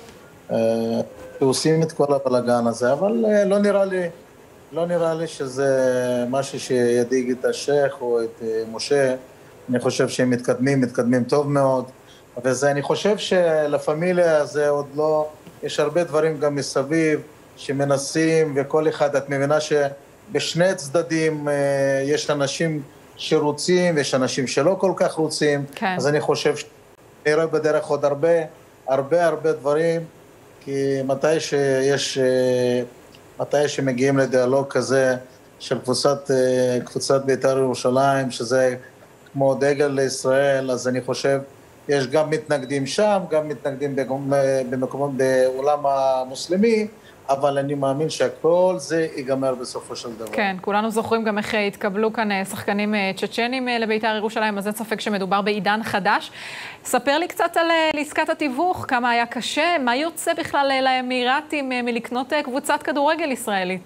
שעושים את כל הבלגן הזה, אבל לא נראה לי, לא נראה לי שזה משהו שידיג את השייך או את משה. אני חושב שהם מתקדמים, מתקדמים טוב מאוד, וזה, אני חושב שלפמיליה זה עוד לא, יש הרבה דברים גם מסביב שמנסים, וכל אחד, את מבינה שבשני צדדים יש אנשים שרוצים, ויש אנשים שלא כל כך רוצים, כן. אז אני חושב שנראה בדרך עוד הרבה, הרבה הרבה דברים, כי מתי שיש, מתי שמגיעים לדיאלוג כזה של קבוצת, קבוצת בית"ר ירושלים, שזה כמו דגל לישראל, אז אני חושב, יש גם מתנגדים שם, גם מתנגדים במקומות בעולם המוסלמי, אבל אני מאמין שהכל זה ייגמר בסופו של דבר. כן, כולנו זוכרים גם איך התקבלו כאן שחקנים צ'צ'נים לבית"ר ירושלים, אז אין ספק שמדובר בעידן חדש. ספר לי קצת על עסקת התיווך, כמה היה קשה, מה יוצא בכלל לאמירתים מלקנות קבוצת כדורגל ישראלית?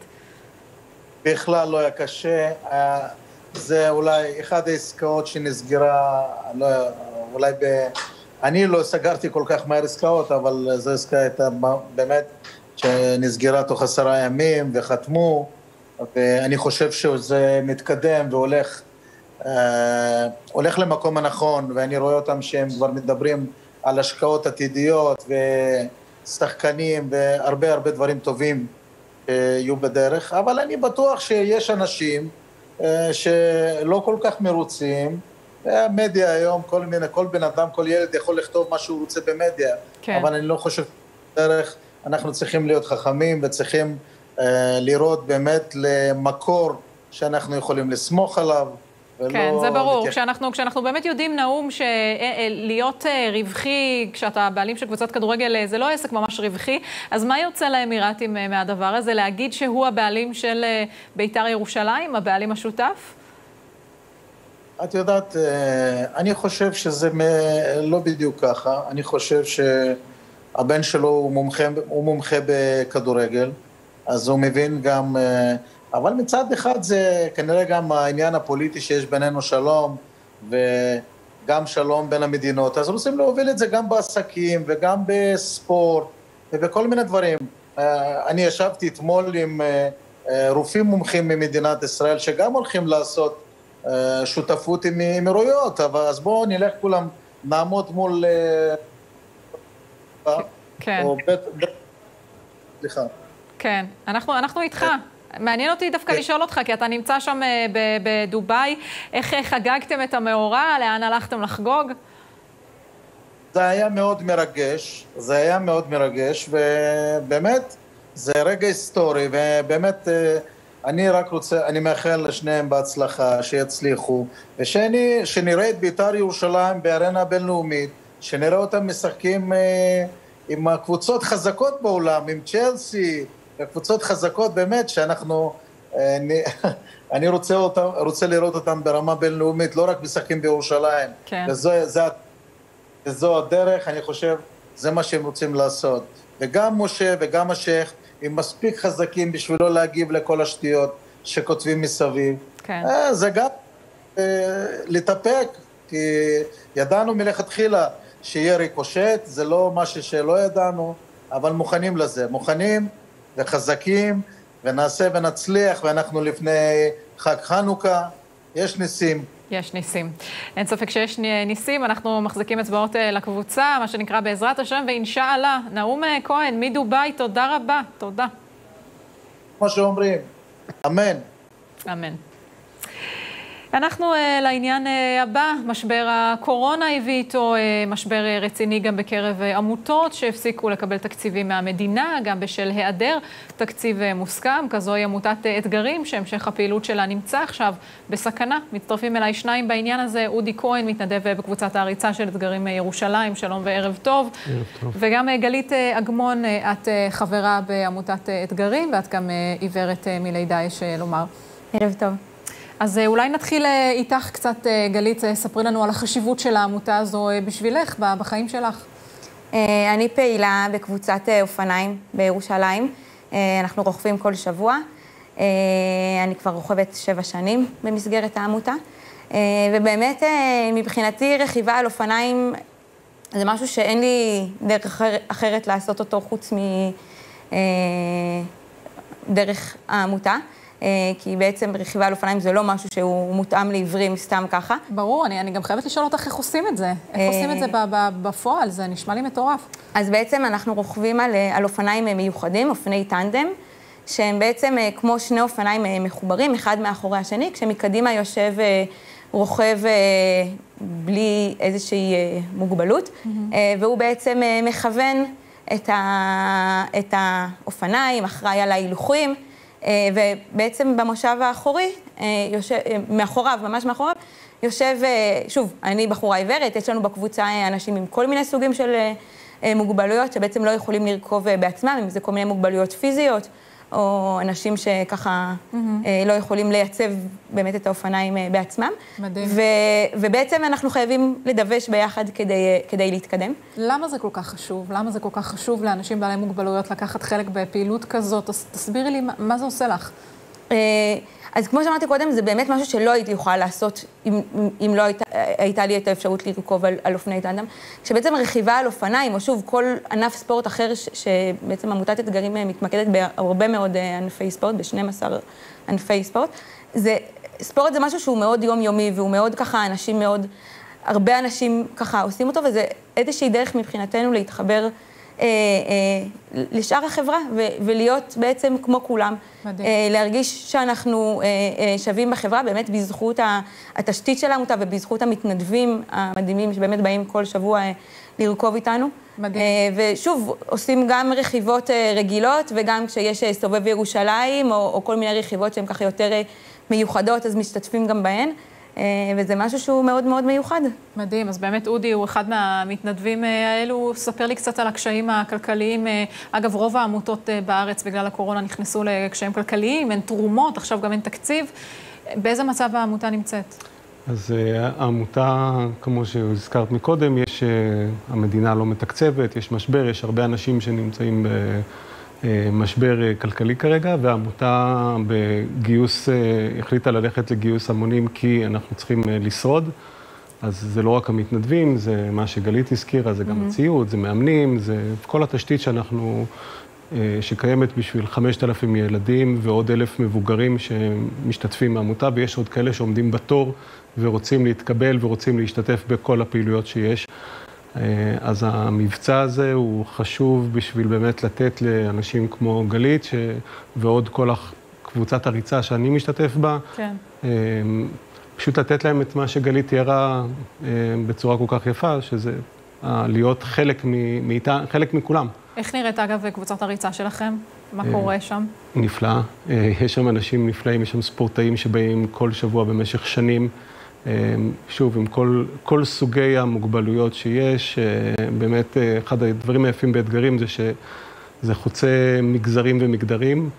בכלל לא היה קשה, זה אולי אחד העסקאות שנסגרה, לא, אולי ב... אני לא סגרתי כל כך מהר עסקאות, אבל זו עסקה הייתה באמת שנסגרה תוך עשרה ימים וחתמו, ואני חושב שזה מתקדם והולך אה, הולך למקום הנכון, ואני רואה אותם שהם כבר מדברים על השקעות עתידיות ושחקנים והרבה הרבה דברים טובים יהיו בדרך, אבל אני בטוח שיש אנשים שלא כל כך מרוצים. המדיה היום, כל מיני, כל בן אדם, כל ילד יכול לכתוב מה שהוא רוצה במדיה, כן. אבל אני לא חושב דרך, אנחנו צריכים להיות חכמים וצריכים אה, לראות באמת למקור שאנחנו יכולים לסמוך עליו. כן, זה ברור. לתייך... כשאנחנו, כשאנחנו באמת יודעים, נאום, שלהיות רווחי, כשאתה בעלים של קבוצת כדורגל, זה לא עסק ממש רווחי, אז מה יוצא לאמירתים מהדבר הזה? להגיד שהוא הבעלים של בית"ר ירושלים, הבעלים השותף? את יודעת, אני חושב שזה לא בדיוק ככה. אני חושב שהבן שלו הוא מומחה, הוא מומחה בכדורגל, אז הוא מבין גם... אבל מצד אחד זה כנראה גם העניין הפוליטי שיש בינינו שלום, וגם שלום בין המדינות. אז רוצים להוביל את זה גם בעסקים וגם בספורט ובכל מיני דברים. אני ישבתי אתמול עם רופאים מומחים ממדינת ישראל, שגם הולכים לעשות שותפות עם אמירויות, אז בואו נלך כולם, נעמוד מול... כן. סליחה. כן, אנחנו, אנחנו איתך. מעניין אותי דווקא לשאול אותך, כי אתה נמצא שם בדובאי, איך חגגתם את המאורע, לאן הלכתם לחגוג? זה היה מאוד מרגש, זה היה מאוד מרגש, ובאמת זה רגע היסטורי, ובאמת אני רק רוצה, אני מאחל לשניהם בהצלחה, שיצליחו, ושאני, שנראה את בית"ר ירושלים בארנה הבינלאומית, שנראה אותם משחקים עם הקבוצות חזקות בעולם, עם צ'לסי, קבוצות חזקות באמת, שאנחנו, אני, אני רוצה, אותם, רוצה לראות אותם ברמה בינלאומית, לא רק משחקים בירושלים. כן. וזו, זה, וזו הדרך, אני חושב, זה מה שהם רוצים לעשות. וגם משה וגם השייך, הם מספיק חזקים בשביל לא להגיב לכל השטויות שכותבים מסביב. כן. זה גם לתאפק, כי ידענו מלכתחילה שיהיה ריקושט, זה לא משהו שלא ידענו, אבל מוכנים לזה, מוכנים וחזקים, ונעשה ונצליח, ואנחנו לפני חג חנוכה, יש ניסים, יש ניסים. אין ספק שיש ניסים, אנחנו מחזיקים אצבעות לקבוצה, מה שנקרא בעזרת השם ואינשאללה. נאום כהן מדובאי, תודה רבה, תודה. כמו שאומרים, אמן. אמן. אנחנו uh, לעניין uh, הבא, משבר הקורונה הביא איתו uh, משבר uh, רציני גם בקרב uh, עמותות שהפסיקו לקבל תקציבים מהמדינה, גם בשל היעדר תקציב uh, מוסכם, כזוהי עמותת uh, אתגרים, שהמשך הפעילות שלה נמצא עכשיו בסכנה. מצטרפים אליי שניים בעניין הזה, אודי כהן, מתנדב uh, בקבוצת העריצה של אתגרים uh, ירושלים, שלום וערב טוב. ערב טוב. וגם uh, גלית uh, אגמון, uh, את uh, חברה בעמותת uh, אתגרים, ואת גם uh, עיוורת uh, מלידה, יש uh, לומר. ערב טוב. אז אולי נתחיל איתך קצת, גלית, ספרי לנו על החשיבות של העמותה הזו בשבילך, בחיים שלך. אני פעילה בקבוצת אופניים בירושלים. אנחנו רוכבים כל שבוע. אני כבר רוכבת שבע שנים במסגרת העמותה. ובאמת, מבחינתי, רכיבה על אופניים זה משהו שאין לי דרך אחרת לעשות אותו חוץ מדרך העמותה. כי בעצם רכיבה על אופניים זה לא משהו שהוא מותאם לעיוורים סתם ככה. ברור, אני, אני גם חייבת לשאול אותך איך עושים את זה. איך עושים את זה בפועל? זה נשמע לי מטורף. אז בעצם אנחנו רוכבים על, על אופניים מיוחדים, אופני טנדם, שהם בעצם כמו שני אופניים מחוברים, אחד מאחורי השני, כשמקדימה יושב רוכב בלי איזושהי מוגבלות, mm-hmm. והוא בעצם מכוון את, ה, את האופניים, אחראי על ההילוכים, ובעצם במושב האחורי, יושב, מאחוריו, ממש מאחוריו, יושב, שוב, אני בחורה עיוורת, יש לנו בקבוצה אנשים עם כל מיני סוגים של מוגבלויות, שבעצם לא יכולים לרכוב בעצמם, אם זה כל מיני מוגבלויות פיזיות, או אנשים שככה mm-hmm. לא יכולים לייצב באמת את האופניים בעצמם. מדהים. ו, ובעצם אנחנו חייבים לדווש ביחד כדי, כדי להתקדם. למה זה כל כך חשוב? למה זה כל כך חשוב לאנשים בעלי מוגבלויות לקחת חלק בפעילות כזאת? תסבירי לי, מה זה עושה לך? אז כמו שאמרתי קודם, זה באמת משהו שלא הייתי יכולה לעשות אם, אם לא הייתה, הייתה לי את האפשרות לרכוב על, על אופני טנדם. שבעצם רכיבה על אופניים, או שוב, כל ענף ספורט אחר, ש, שבעצם עמותת אתגרים מתמקדת בהרבה מאוד ענפי ספורט, ב-שנים עשר ענפי ספורט. זה, ספורט זה משהו שהוא מאוד יומיומי, והוא מאוד ככה, אנשים מאוד, הרבה אנשים ככה עושים אותו, וזה איזושהי דרך מבחינתנו להתחבר אה, אה, לשאר החברה, ו- ולהיות בעצם כמו כולם. מדהים. אה, להרגיש שאנחנו אה, אה, שווים בחברה, באמת בזכות התשתית של העמותה, ובזכות המתנדבים המדהימים, שבאמת באים כל שבוע אה, לרכוב איתנו. מדהים. אה, ושוב, עושים גם רכיבות אה, רגילות, וגם כשיש אה, סובב ירושלים, או, או כל מיני רכיבות שהן ככה יותר אה, מיוחדות, אז משתתפים גם בהן. וזה משהו שהוא מאוד מאוד מיוחד. מדהים, אז באמת אודי הוא אחד מהמתנדבים האלו. ספר לי קצת על הקשיים הכלכליים. אגב, רוב העמותות בארץ בגלל הקורונה נכנסו לקשיים כלכליים, אין תרומות, עכשיו גם אין תקציב. באיזה מצב העמותה נמצאת? אז העמותה, כמו שהזכרת מקודם, יש, המדינה לא מתקצבת, יש משבר, יש הרבה אנשים שנמצאים ב... משבר כלכלי כרגע, והעמותה בגיוס, החליטה ללכת לגיוס המונים כי אנחנו צריכים לשרוד. אז זה לא רק המתנדבים, זה מה שגלית הזכירה, זה גם הציוד, זה מאמנים, זה כל התשתית שאנחנו, שקיימת בשביל חמשת אלפים ילדים ועוד אלף מבוגרים שמשתתפים מהעמותה, ויש עוד כאלה שעומדים בתור ורוצים להתקבל ורוצים להשתתף בכל הפעילויות שיש. אז המבצע הזה הוא חשוב בשביל באמת לתת לאנשים כמו גלית, ש... ועוד כל קבוצת הריצה שאני משתתף בה, כן. פשוט לתת להם את מה שגלית תיארה בצורה כל כך יפה, שזה להיות חלק, מ... מאיתה... חלק מכולם. איך נראית אגב קבוצת הריצה שלכם? מה קורה שם? נפלא. יש שם אנשים נפלאים, יש שם ספורטאים שבאים כל שבוע במשך שנים, שוב, עם כל, כל סוגי המוגבלויות שיש, באמת אחד הדברים היפים באתגרים זה שזה חוצה מגזרים ומגדרים,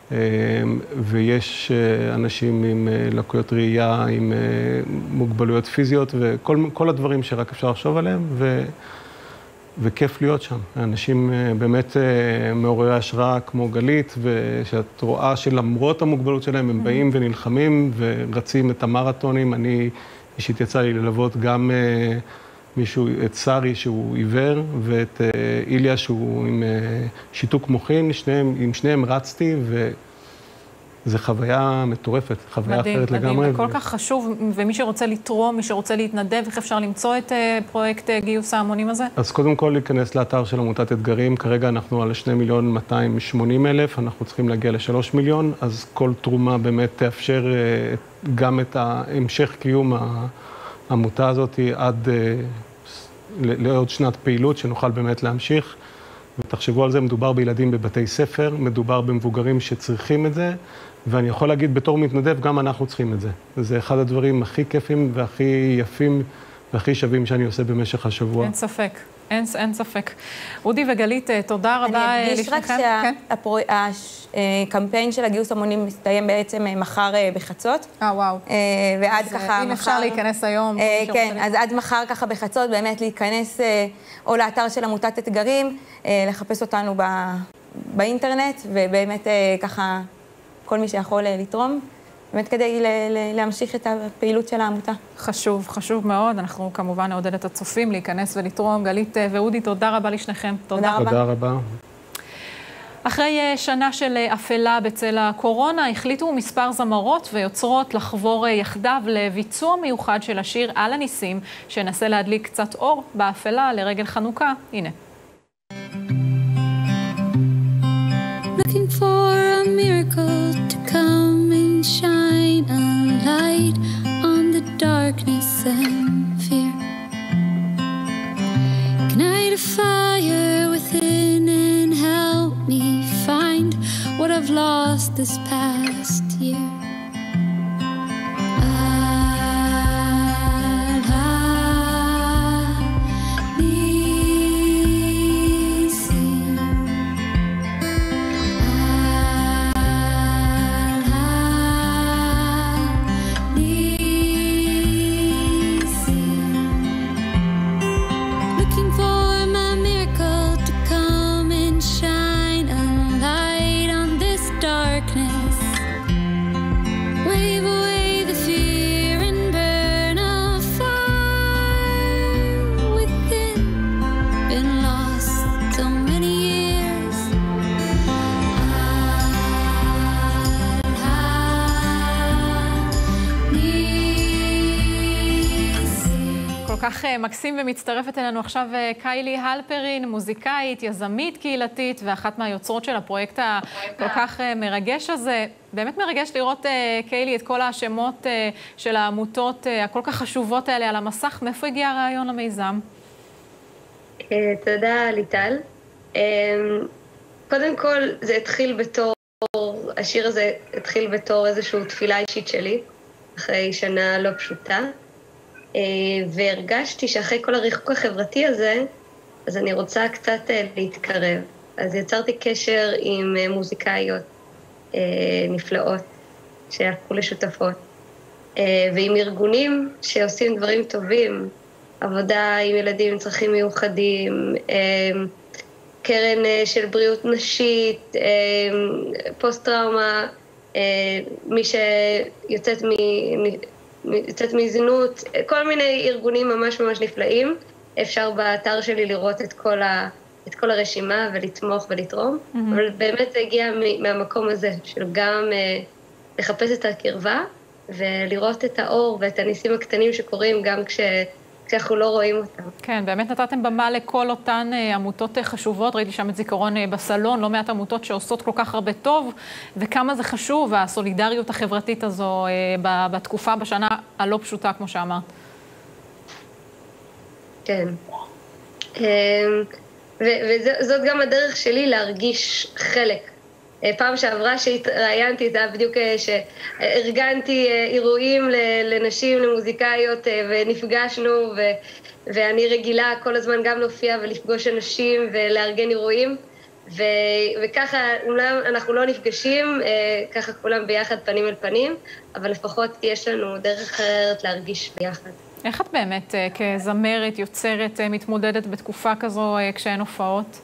ויש אנשים עם לקויות ראייה, עם מוגבלויות פיזיות, וכל כל הדברים שרק אפשר לחשוב עליהם, ו, וכיף להיות שם. אנשים באמת מעוררי השראה כמו גלית, ושאת רואה שלמרות המוגבלות שלהם הם באים ונלחמים ורצים את המרתונים. אני אישית יצא לי ללוות גם מישהו, את סארי שהוא עיוור, ואת איליה שהוא עם שיתוק מוחין, שניהם, עם שניהם רצתי, זה חוויה מטורפת, חוויה מדהים, אחרת מדהים, לגמרי. וכל כך חשוב, ומי שרוצה לתרום, מי שרוצה להתנדב, איך אפשר למצוא את פרויקט גיוס ההמונים הזה? אז קודם כל להיכנס לאתר של עמותת אתגרים, כרגע אנחנו על שני מיליון מאתיים ושמונים אלף, אנחנו צריכים להגיע לשלוש מיליון, אז כל תרומה באמת תאפשר גם את המשך קיום העמותה הזאת עד לעוד שנת פעילות, שנוכל באמת להמשיך. ותחשבו על זה, מדובר בילדים בבתי ספר, מדובר במבוגרים שצריכים את זה, ואני יכול להגיד בתור מתנדב, גם אנחנו צריכים את זה. זה אחד הדברים הכי כיפים והכי יפים והכי שווים שאני עושה במשך השבוע. אין ספק, אין, אין ספק. אודי וגלית, תודה רבה לשניכם. אני אדגיש רק שהקמפיין של הגיוס המונים מסתיים בעצם מחר בחצות. אה, וואו. ועד ככה... אם אפשר להיכנס היום. כן, אז עד מחר ככה בחצות, באמת להיכנס או לאתר של עמותת אתגרים, לחפש אותנו באינטרנט, ובאמת ככה כל מי שיכול לתרום. באמת כדי להמשיך את הפעילות של העמותה. חשוב, חשוב מאוד. אנחנו כמובן נעודד את הצופים להיכנס ולתרום. גלית ואודי, תודה רבה לשניכם. תודה רבה. תודה רבה. אחרי שנה של אפלה בצל הקורונה, החליטו מספר זמרות ויוצרות לחבור יחדיו לביצוע מיוחד של השיר על הניסים, שנסה להדליק קצת אור באפלה לרגל חנוכה. הנה. Looking for a miracle to come and shine a light on the darkness and fear. Ignite a fire within and help me find what I've lost this past year. כך מקסים ומצטרפת אלינו עכשיו קיילי הלפרין, מוזיקאית, יזמית קהילתית ואחת מהיוצרות של הפרויקט הכל כך מרגש הזה. באמת מרגש לראות, קיילי, את כל השמות של העמותות הכל כך חשובות האלה על המסך. מאיפה הגיע הרעיון למיזם? תודה, ליטל. קודם כל, זה התחיל בתור, השיר הזה התחיל בתור איזושהי תפילה אישית שלי, אחרי שנה לא פשוטה. והרגשתי שאחרי כל הריחוק החברתי הזה, אז אני רוצה קצת להתקרב. אז יצרתי קשר עם מוזיקאיות נפלאות, שהפכו לשותפות, ועם ארגונים שעושים דברים טובים, עבודה עם ילדים עם צרכים מיוחדים, קרן של בריאות נשית, פוסט-טראומה, מי שיוצאת מ... יוצאת מזינות, כל מיני ארגונים ממש ממש נפלאים. אפשר באתר שלי לראות את כל, ה, את כל הרשימה ולתמוך ולתרום, mm-hmm. אבל באמת זה הגיע מהמקום הזה, של גם uh, לחפש את הקרבה ולראות את האור ואת הניסים הקטנים שקורים גם כש... כשאנחנו לא רואים אותם. כן, באמת נתתם במה לכל אותן עמותות חשובות, ראיתי שם את זיכרון בסלון, לא מעט עמותות שעושות כל כך הרבה טוב, וכמה זה חשוב, הסולידריות החברתית הזו בתקופה, בשנה הלא פשוטה, כמו שאמרת. כן. וזאת גם הדרך שלי להרגיש חלק. פעם שעברה שהתראיינתי, זה היה בדיוק שארגנתי אירועים לנשים, למוזיקאיות, ונפגשנו, ואני רגילה כל הזמן גם להופיע ולפגוש אנשים ולארגן אירועים, וככה אומנם אנחנו לא נפגשים, ככה כולם ביחד פנים אל פנים, אבל לפחות יש לנו דרך אחרת להרגיש ביחד. איך את באמת כזמרת, יוצרת, מתמודדת בתקופה כזו כשאין הופעות?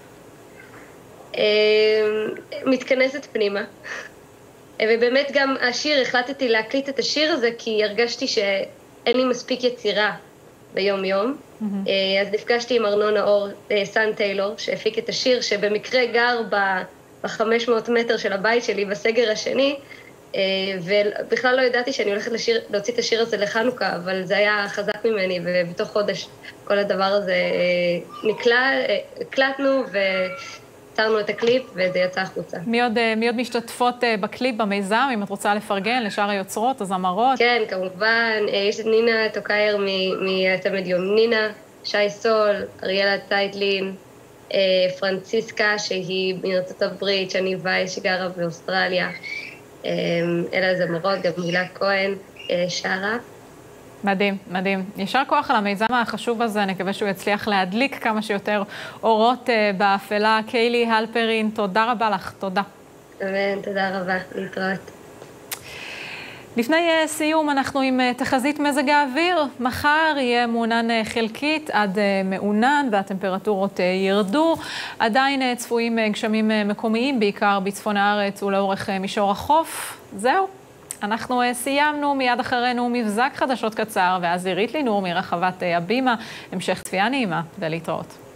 מתכנסת פנימה, ובאמת גם השיר, החלטתי להקליט את השיר הזה כי הרגשתי שאין לי מספיק יצירה ביום יום, mm-hmm. אז נפגשתי עם ארנון האור, סן טיילור, שהפיק את השיר, שבמקרה גר ב-חמש מאות מטר של הבית שלי בסגר השני, ובכלל לא ידעתי שאני הולכת לשיר, להוציא את השיר הזה לחנוכה, אבל זה היה חזק ממני, ובתוך חודש כל הדבר הזה נקלע, הקלטנו ויצרנו את הקליפ, וזה יצא החוצה. מי עוד, מי עוד משתתפות בקליפ, במיזם, אם את רוצה לפרגן לשאר היוצרות, הזמרות? כן, כמובן, יש את נינה טוקייר מהתלמיד יום, נינה, שי סול, אריאלה טייטלין, פרנציסקה, שהיא מארצות הברית, שני וייס, שגרה באוסטרליה, אלה הזמרות, גם הילה כהן, שרה. מדהים, מדהים. ישר כוח על המיזם החשוב הזה, אני מקווה שהוא יצליח להדליק כמה שיותר אורות באפלה. קיילי הלפרין, תודה רבה לך, תודה. אמן, תודה רבה, להתראות. לפני סיום אנחנו עם תחזית מזג האוויר. מחר יהיה מעונן חלקית עד מעונן והטמפרטורות ירדו. עדיין צפויים גשמים מקומיים, בעיקר בצפון הארץ ולאורך מישור החוף. זהו, אנחנו סיימנו. מיד אחרינו מבזק חדשות קצר, ואז עירית לינור מרחבת הבימה. המשך צפייה נעימה ולהתראות.